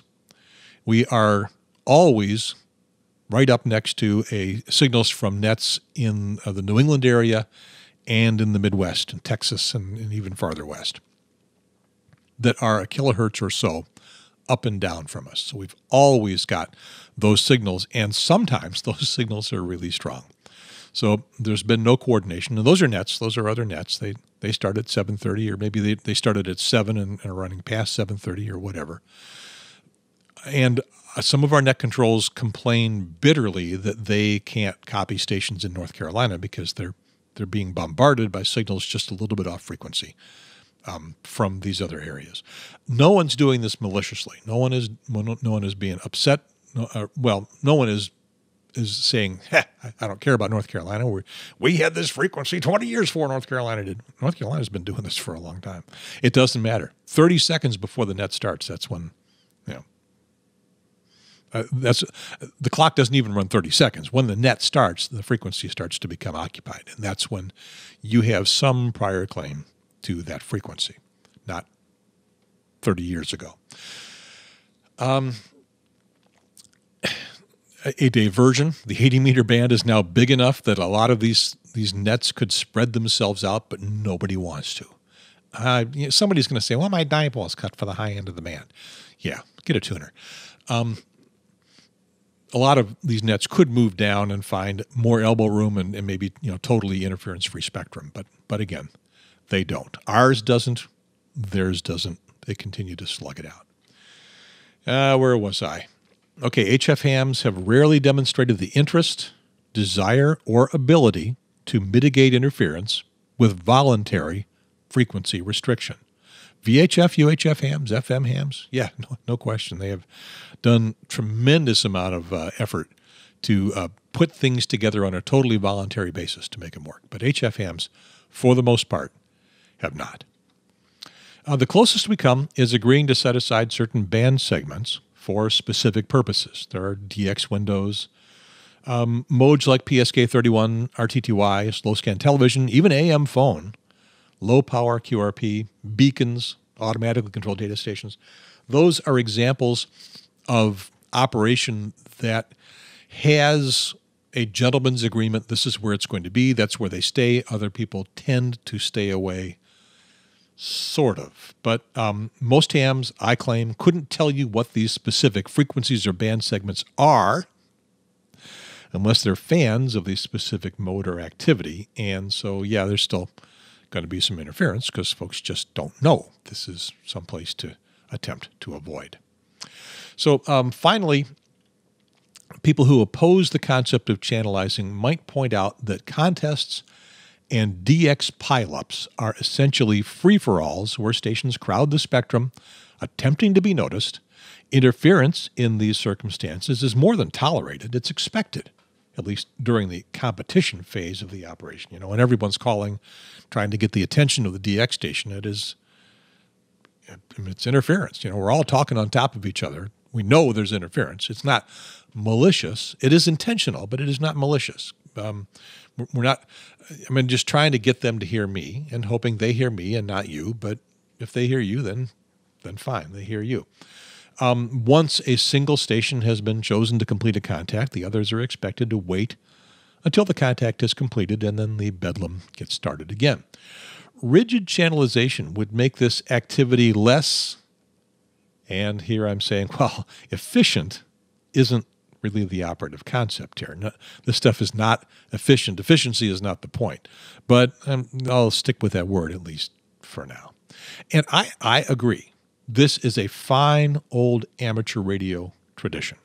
[SPEAKER 1] we are always right up next to a signals from nets in uh, the New England area and in the Midwest, in Texas and, and even farther west, that are a kilohertz or so up and down from us. So we've always got those signals, and sometimes those signals are really strong. So there's been no coordination. And those are nets. Those are other nets. They they start at seven thirty, or maybe they, they started at seven and, and are running past seven thirty or whatever. And some of our net controls complain bitterly that they can't copy stations in North Carolina because they're they're being bombarded by signals just a little bit off frequency um, from these other areas. No one's doing this maliciously. No one is no one is being upset. No, uh, well, no one is is saying, I don't care about North Carolina. We we had this frequency twenty years before North Carolina did. North Carolina's been doing this for a long time. It doesn't matter. thirty seconds before the net starts, that's when, you know, uh, that's the clock doesn't even run thirty seconds. When the net starts, the frequency starts to become occupied. And that's when you have some prior claim to that frequency, not thirty years ago. Um, a diversion. The eighty meter band is now big enough that a lot of these these nets could spread themselves out, but nobody wants to. Uh, you know, somebody's going to say, well, my dipole is cut for the high end of the band. Yeah, get a tuner. Um, a lot of these nets could move down and find more elbow room and, and maybe, you know, totally interference-free spectrum. But, but again, they don't. Ours doesn't. Theirs doesn't. They continue to slug it out. Uh, where was I? Okay, H F hams have rarely demonstrated the interest, desire, or ability to mitigate interference with voluntary frequency restriction. V H F, U H F hams, F M hams, yeah, no, no question. They have done tremendous amount of uh, effort to uh, put things together on a totally voluntary basis to make them work. But H F hams, for the most part, have not. Uh, the closest we come is agreeing to set aside certain band segments for specific purposes. There are D X windows, um, modes like P S K thirty-one, R T T Y, slow scan television, even A M phone, low power Q R P, beacons, automatically controlled data stations. Those are examples of operation that has a gentleman's agreement. This is where it's going to be. That's where they stay. Other people tend to stay away, sort of. But um, most hams, I claim, couldn't tell you what these specific frequencies or band segments are unless they're fans of the specific mode or activity. And so, yeah, there's still going to be some interference because folks just don't know. This is someplace to attempt to avoid. So um, finally, people who oppose the concept of channelizing might point out that contests and D X pileups are essentially free-for-alls where stations crowd the spectrum, attempting to be noticed. Interference in these circumstances is more than tolerated. It's expected, at least during the competition phase of the operation. You know, when everyone's calling, trying to get the attention of the D X station, it is, I mean, it's interference. You know, we're all talking on top of each other. We know there's interference. It's not malicious. It is intentional, but it is not malicious. Um, we're not, I mean, just trying to get them to hear me and hoping they hear me and not you. But if they hear you, then, then fine, they hear you. Um, once a single station has been chosen to complete a contact, the others are expected to wait until the contact is completed, and then the bedlam gets started again. Rigid channelization would make this activity less, and here I'm saying, well, efficient isn't really the operative concept here. No, this stuff is not efficient. Efficiency is not the point. But um, I'll stick with that word at least for now. And I, I agree. This is a fine old amateur radio tradition.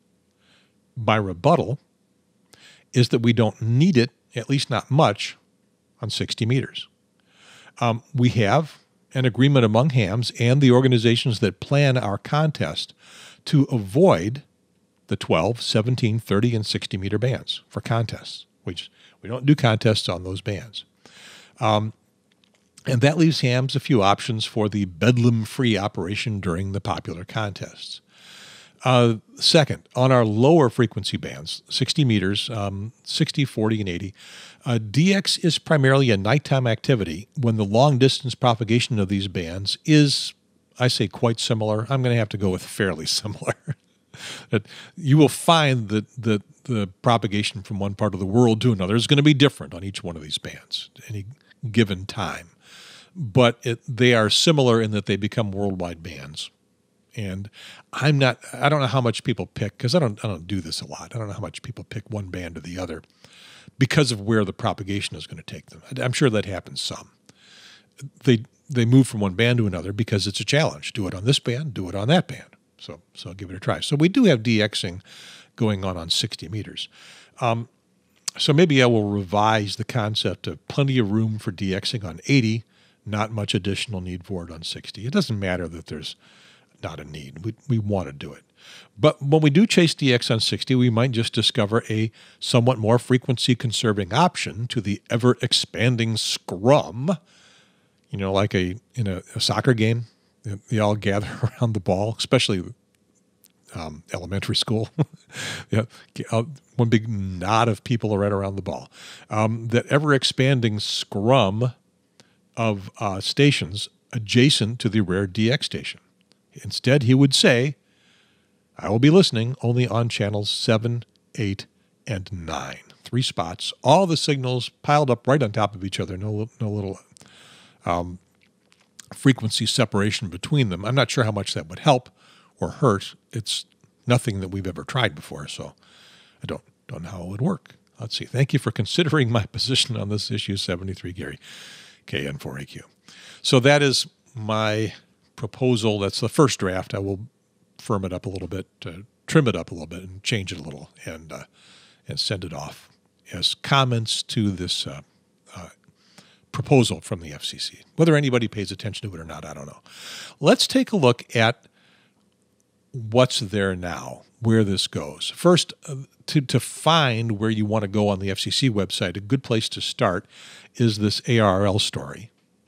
[SPEAKER 1] My rebuttal is that we don't need it, at least not much, on sixty meters. Um, we have an agreement among hams and the organizations that plan our contest to avoid the twelve, seventeen, thirty, and sixty meter bands for contests. We, just, we don't do contests on those bands. Um, and that leaves hams a few options for the bedlam-free operation during the popular contests. Uh, second, on our lower frequency bands, sixty meters, um, sixty, forty, and eighty, uh, D X is primarily a nighttime activity when the long-distance propagation of these bands is, I say, quite similar. I'm going to have to go with fairly similar. That you will find that the, the propagation from one part of the world to another is going to be different on each one of these bands at any given time. But it, they are similar in that they become worldwide bands. And I'm not, I don't know how much people pick, because I don't, I don't do this a lot. I don't know how much people pick one band or the other because of where the propagation is going to take them. I'm sure that happens some. They, they move from one band to another because it's a challenge. Do it on this band, do it on that band. So, so I'll give it a try. So we do have DXing going on on sixty meters. Um, so maybe I will revise the concept of plenty of room for DXing on eighty, not much additional need for it on sixty. It doesn't matter that there's not a need. We, we want to do it. But when we do chase D X on sixty, we might just discover a somewhat more frequency-conserving option to the ever-expanding scrum. You know, like a in a, a soccer game, they all gather around the ball, especially um, elementary school. Yeah, one big knot of people are right around the ball. Um, that ever-expanding scrum of uh, stations adjacent to the rare D X station. Instead, he would say, I will be listening only on channels seven, eight, and nine. Three spots. All the signals piled up right on top of each other. No, no little um, frequency separation between them. I'm not sure how much that would help or hurt. It's nothing that we've ever tried before, so I don't, don't know how it would work. Let's see. Thank you for considering my position on this issue, seventy-three, Gary, K N four A Q. So that is my proposal. That's the first draft. I will firm it up a little bit, uh, trim it up a little bit, and change it a little, and uh, and send it off as comments to this uh, uh, proposal from the F C C. Whether anybody pays attention to it or not, I don't know. Let's take a look at what's there now, where this goes. First, uh, to, to find where you want to go on the F C C website, a good place to start is this A R R L story.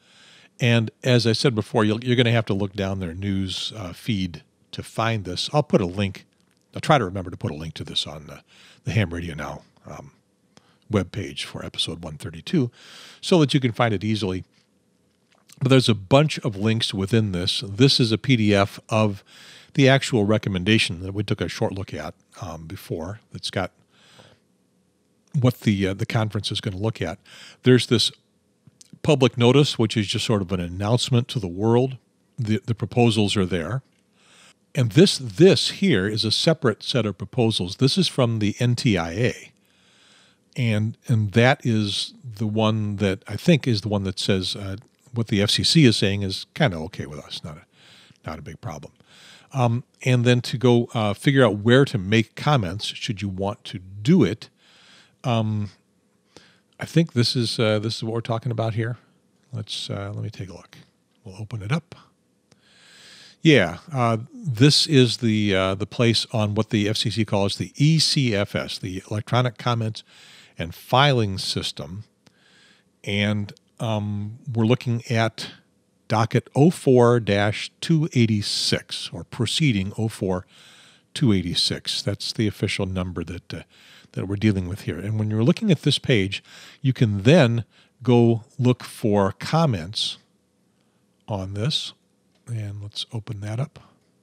[SPEAKER 1] And as I said before, you'll, you're going to have to look down their news uh, feed to find this. I'll put a link. I'll try to remember to put a link to this on the, the Ham Radio Now um, webpage for episode one thirty-two so that you can find it easily. But there's a bunch of links within this. This is a P D F of the actual recommendation that we took a short look at um, before. It's got what the uh, the conference is going to look at. There's this public notice, which is just sort of an announcement to the world. The the proposals are there. And this this here is a separate set of proposals. This is from the N T I A. And and that is the one that I think is the one that says uh, what the F C C is saying is kind of okay with us, not a not a big problem. Um, and then to go uh, figure out where to make comments, should you want to do it. Um, I think this is uh, this is what we're talking about here. Let's uh, let me take a look. We'll open it up. Yeah, uh, this is the uh, the place on what the F C C calls the E C F S, the Electronic Comments and Filing System, and um, we're looking at docket oh four dash two eighty-six, or proceeding oh four two eighty-six. That's the official number that uh, that we're dealing with here. And when you're looking at this page, you can then go look for comments on this. And let's open that up.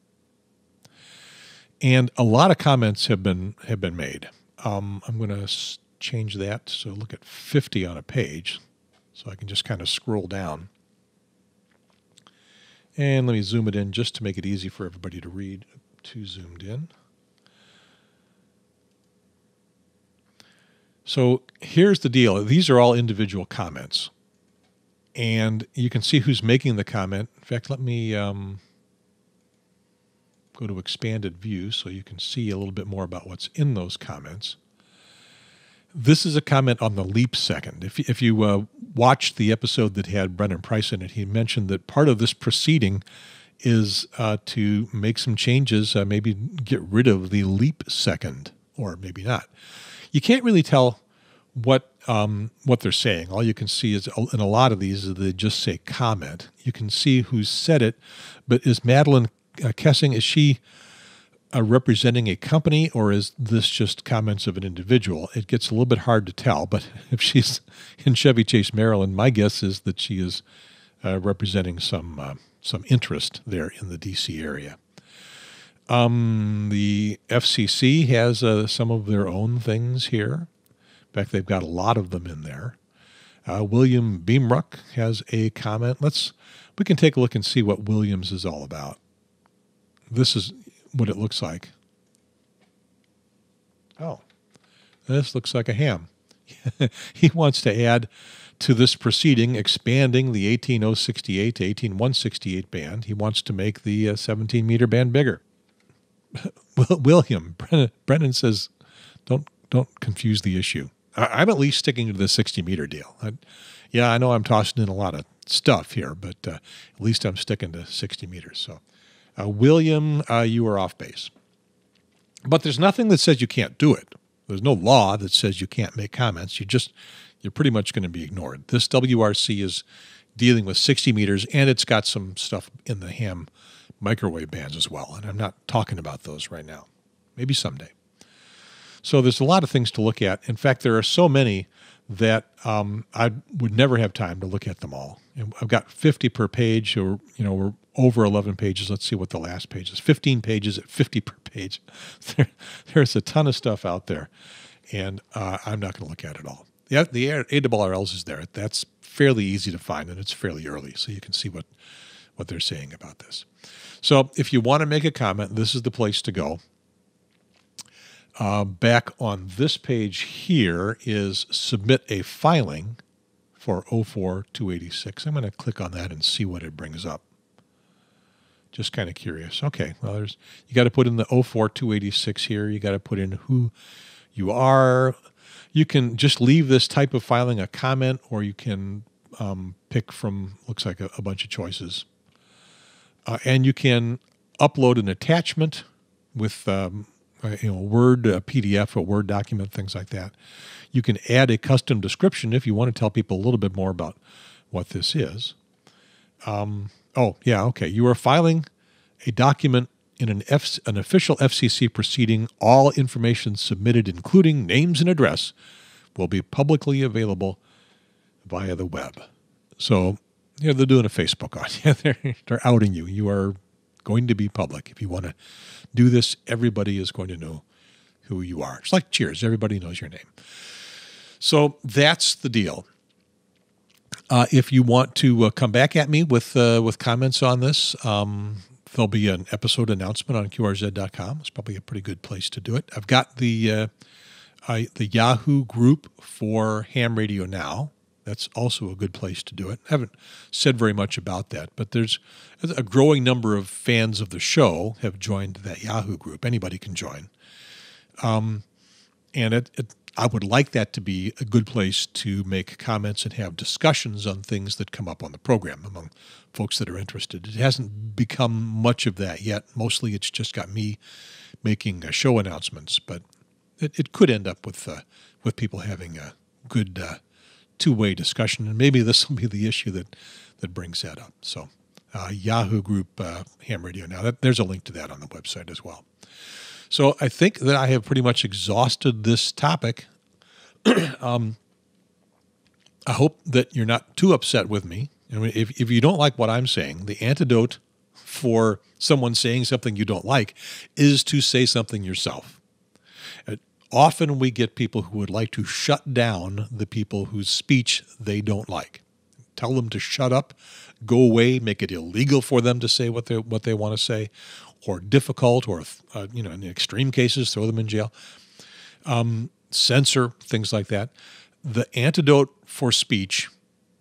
[SPEAKER 1] And a lot of comments have been have been made. Um, I'm going to change that so look at fifty on a page, so I can just kind of scroll down. And let me zoom it in just to make it easy for everybody to read. Too zoomed in. So here's the deal. These are all individual comments. And you can see who's making the comment. In fact, let me um, go to expanded view so you can see a little bit more about what's in those comments. This is a comment on the leap second. If, if you uh, watched the episode that had Brennan Price in it, he mentioned that part of this proceeding is uh, to make some changes, uh, maybe get rid of the leap second, or maybe not. You can't really tell what um, what they're saying. All you can see is, in a lot of these, they just say comment. You can see who said it, but is Madeline uh, Kessing, is she uh, representing a company, or is this just comments of an individual? It gets a little bit hard to tell, but if she's in Chevy Chase, Maryland, my guess is that she is uh, representing some uh, some interest there in the D C area. Um, the F C C has uh, some of their own things here. In fact, they've got a lot of them in there. Uh, William Beamruck has a comment. Let's we can take a look and see what Williams is all about. This is what it looks like. Oh, this looks like a ham. He wants to add to this proceeding, expanding the eighteen oh sixty-eight to eighteen one sixty-eight band. He wants to make the uh, seventeen meter band bigger. William Brennan, Brennan says, "Don't don't confuse the issue. I, I'm at least sticking to the sixty meter deal. I, yeah, I know I'm tossing in a lot of stuff here, but uh, at least I'm sticking to sixty meters." So, uh, William, uh, you are off base. But there's nothing that says you can't do it. There's no law that says you can't make comments. You just you're pretty much going to be ignored. This W R C is dealing with sixty meters, and it's got some stuff in the ham microwave bands as well, and I'm not talking about those right now. Maybe someday. So there's a lot of things to look at. In fact, there are so many that um, I would never have time to look at them all. And I've got fifty per page, or you know, we're over eleven pages. Let's see what the last page is. fifteen pages at fifty per page. There, there's a ton of stuff out there, and uh, I'm not going to look at it all. Yeah, the A R R Ls is there. That's fairly easy to find, and it's fairly early, so you can see what what they're saying about this. So if you want to make a comment, this is the place to go. Uh, back on this page here is submit a filing for oh four two eighty-six. I'm going to click on that and see what it brings up. Just kind of curious. Okay, well, there's you got to put in the oh four two eighty-six here. You got to put in who you are. You can just leave this type of filing a comment, or you can um, pick from, looks like a, a bunch of choices. Uh, and you can upload an attachment with um, a, you know, Word, a P D F, a Word document, things like that. You can add a custom description if you want to tell people a little bit more about what this is. Um, oh, yeah, okay. You are filing a document in an, F, an official F C C proceeding. All information submitted, including names and address, will be publicly available via the web. So, yeah, they're doing a Facebook on you. They're, they're outing you. You are going to be public. If you want to do this, everybody is going to know who you are. It's like Cheers. Everybody knows your name. So that's the deal. Uh, if you want to uh, come back at me with uh, with comments on this, um, there'll be an episode announcement on Q R Z dot com. It's probably a pretty good place to do it. I've got the uh, I, the Yahoo group for Ham Radio Now. That's also a good place to do it. I haven't said very much about that, but there's a growing number of fans of the show have joined that Yahoo group. Anybody can join. Um, and it, it, I would like that to be a good place to make comments and have discussions on things that come up on the program among folks that are interested. It hasn't become much of that yet. Mostly it's just got me making uh, show announcements, but it, it could end up with uh, with people having a good uh, two-way discussion, and maybe this will be the issue that, that brings that up. So uh, Yahoo group, uh, Ham Radio Now, that, there's a link to that on the website as well. So I think that I have pretty much exhausted this topic. um, I hope that you're not too upset with me. I mean, if, if you don't like what I'm saying, the antidote for someone saying something you don't like is to say something yourself. Uh, often we get people who would like to shut down the people whose speech they don't like. Tell them to shut up, go away, make it illegal for them to say what they what they want to say, or difficult, or uh, you know, in extreme cases, throw them in jail. Um, censor, things like that. The antidote for speech,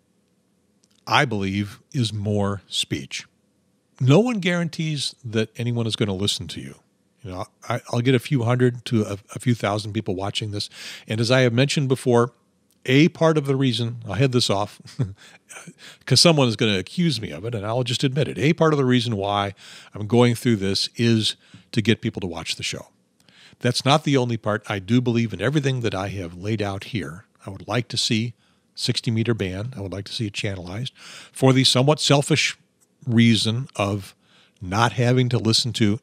[SPEAKER 1] I believe, is more speech. No one guarantees that anyone is going to listen to you. You know, I, I'll get a few hundred to a, a few thousand people watching this. And as I have mentioned before, a part of the reason, I'll head this off because someone is going to accuse me of it, and I'll just admit it. A part of the reason why I'm going through this is to get people to watch the show. That's not the only part. I do believe in everything that I have laid out here. I would like to see sixty meter band. I would like to see it channelized for the somewhat selfish reason of not having to listen to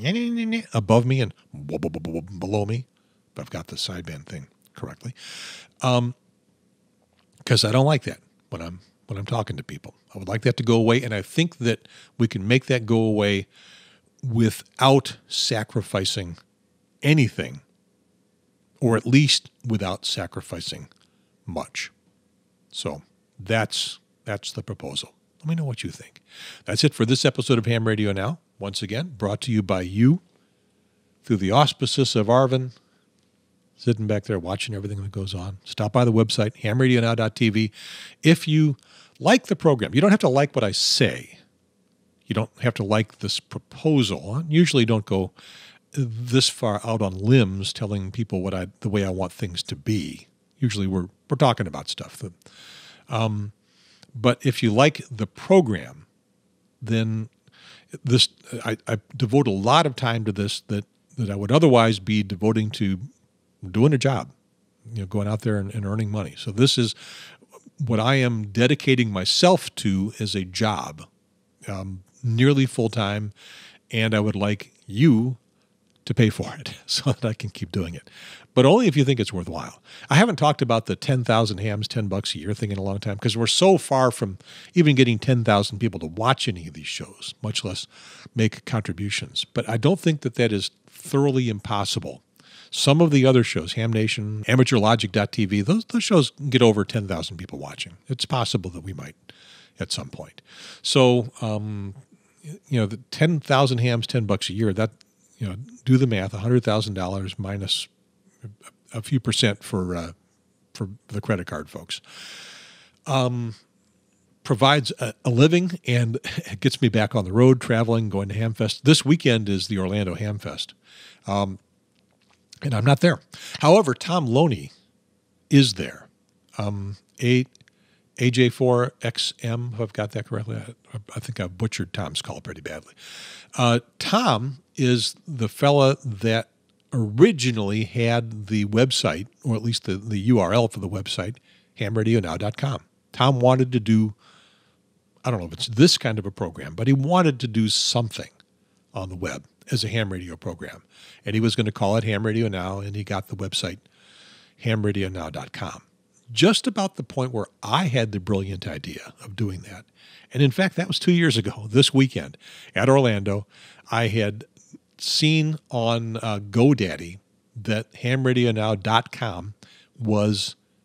[SPEAKER 1] above me and below me. But I've got the sideband thing correctly. Um, because I don't like that when I'm when I'm talking to people. I would like that to go away, and I think that we can make that go away without sacrificing anything, or at least without sacrificing much. So that's that's the proposal. Let me know what you think. That's it for this episode of Ham Radio Now. Once again, brought to you by you through the auspices of Arvin, sitting back there watching everything that goes on. Stop by the website, ham radio now dot t v. If you like the program, you don't have to like what I say. You don't have to like this proposal. I usually don't go this far out on limbs telling people what I the way I want things to be. Usually we're we're talking about stuff. That, um, but if you like the program, then this I, I devote a lot of time to this that, that I would otherwise be devoting to doing a job, you know, going out there and, and earning money. So this is what I am dedicating myself to as a job, um, nearly full time, and I would like you to pay for it so that I can keep doing it. But only if you think it's worthwhile. I haven't talked about the ten thousand hams, ten bucks a year thing in a long time because we're so far from even getting ten thousand people to watch any of these shows, much less make contributions. But I don't think that that is thoroughly impossible. Some of the other shows, Ham Nation, amateur logic dot t v, those, those shows get over ten thousand people watching. It's possible that we might at some point. So, um, you know, the ten thousand hams, ten bucks a year, that, you know, do the math, one hundred thousand dollars minus a few percent for uh, for the credit card folks. Um, provides a, a living and gets me back on the road, traveling, going to Hamfest. This weekend is the Orlando Hamfest. Um, and I'm not there. However, Tom Loney is there. Um, A, A J four X M, if I've got that correctly. I, I think I've butchered Tom's call pretty badly. Uh, Tom is the fella that originally had the website, or at least the, the U R L for the website, ham radio now dot com. Tom wanted to do, I don't know if it's this kind of a program, but he wanted to do something on the web as a ham radio program. And he was going to call it Ham Radio Now, and he got the website ham radio now dot com. Just about the point where I had the brilliant idea of doing that. And in fact, that was two years ago, this weekend at Orlando. I had seen on uh, GoDaddy that ham radio now dot com was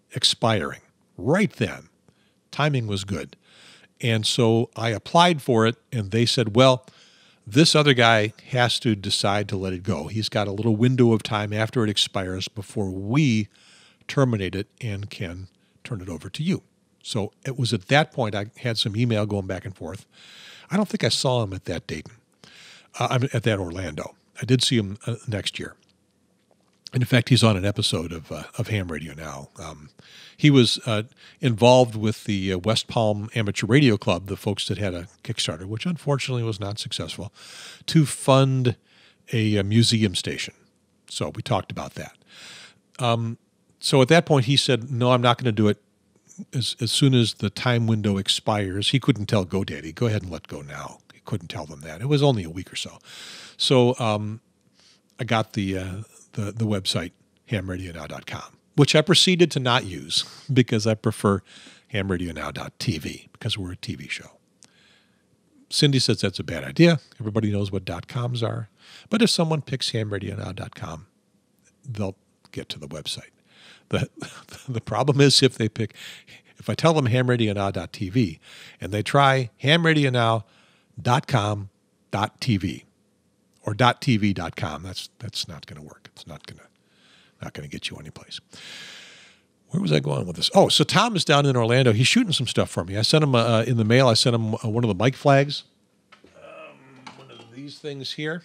[SPEAKER 1] expiring right then. Timing was good. And so I applied for it, and they said, well, this other guy has to decide to let it go. He's got a little window of time after it expires before we terminate it and can turn it over to you. So it was at that point I had some email going back and forth. I don't think I saw him at that Dayton, uh, I mean, at that Orlando. I did see him uh, next year. And in fact, he's on an episode of uh, of Ham Radio now. Um, he was uh, involved with the uh, West Palm Amateur Radio Club, the folks that had a Kickstarter, which unfortunately was not successful, to fund a, a museum station. So we talked about that. Um, so at that point, he said, no, I'm not going to do it as, as soon as the time window expires. He couldn't tell GoDaddy, go ahead and let go now. He couldn't tell them that. It was only a week or so. So um, I got the, uh, the the website, ham radio now dot com, which I proceeded to not use because I prefer ham radio now dot t v because we're a T V show. Cindy says that's a bad idea. Everybody knows what .coms are. But if someone picks ham radio now dot com, they'll get to the website. The, the problem is if they pick, if I tell them ham radio now dot t v and they try ham radio now dot com dot t v or .tv dot com, that's that's not going to work. It's not going to not going to get you anyplace. Where was I going with this? Oh, so Tom is down in Orlando. He's shooting some stuff for me. I sent him uh, in the mail. I sent him uh, one of the mic flags, um, one of these things here.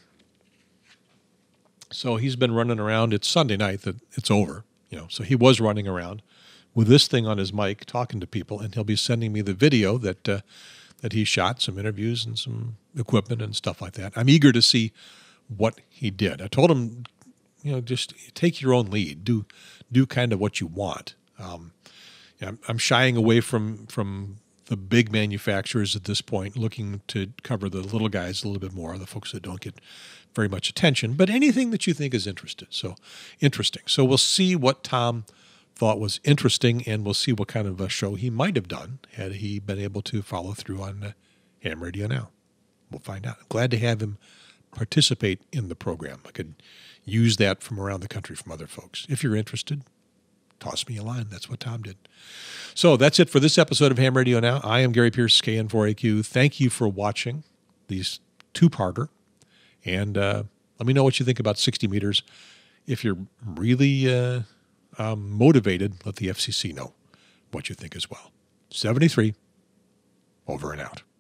[SPEAKER 1] So he's been running around. It's Sunday night that it's over, you know. So he was running around with this thing on his mic, talking to people, and he'll be sending me the video that uh, that he shot, some interviews and some equipment and stuff like that. I'm eager to see what he did. I told him, you know, just take your own lead. Do do kind of what you want. Um, you know, I'm, I'm shying away from from the big manufacturers at this point, looking to cover the little guys a little bit more, the folks that don't get very much attention, but anything that you think is interested. So interesting. So we'll see what Tom thought was interesting, and we'll see what kind of a show he might have done had he been able to follow through on uh, Ham Radio Now. We'll find out. I'm glad to have him participate in the program. I could use that from around the country from other folks. If you're interested, toss me a line. That's what Tom did. So that's it for this episode of Ham Radio Now. I am Gary Pierce, K N four A Q. Thank you for watching these two-parter. And uh, let me know what you think about sixty meters. If you're really uh, um, motivated, let the F C C know what you think as well. seventy-three, over and out.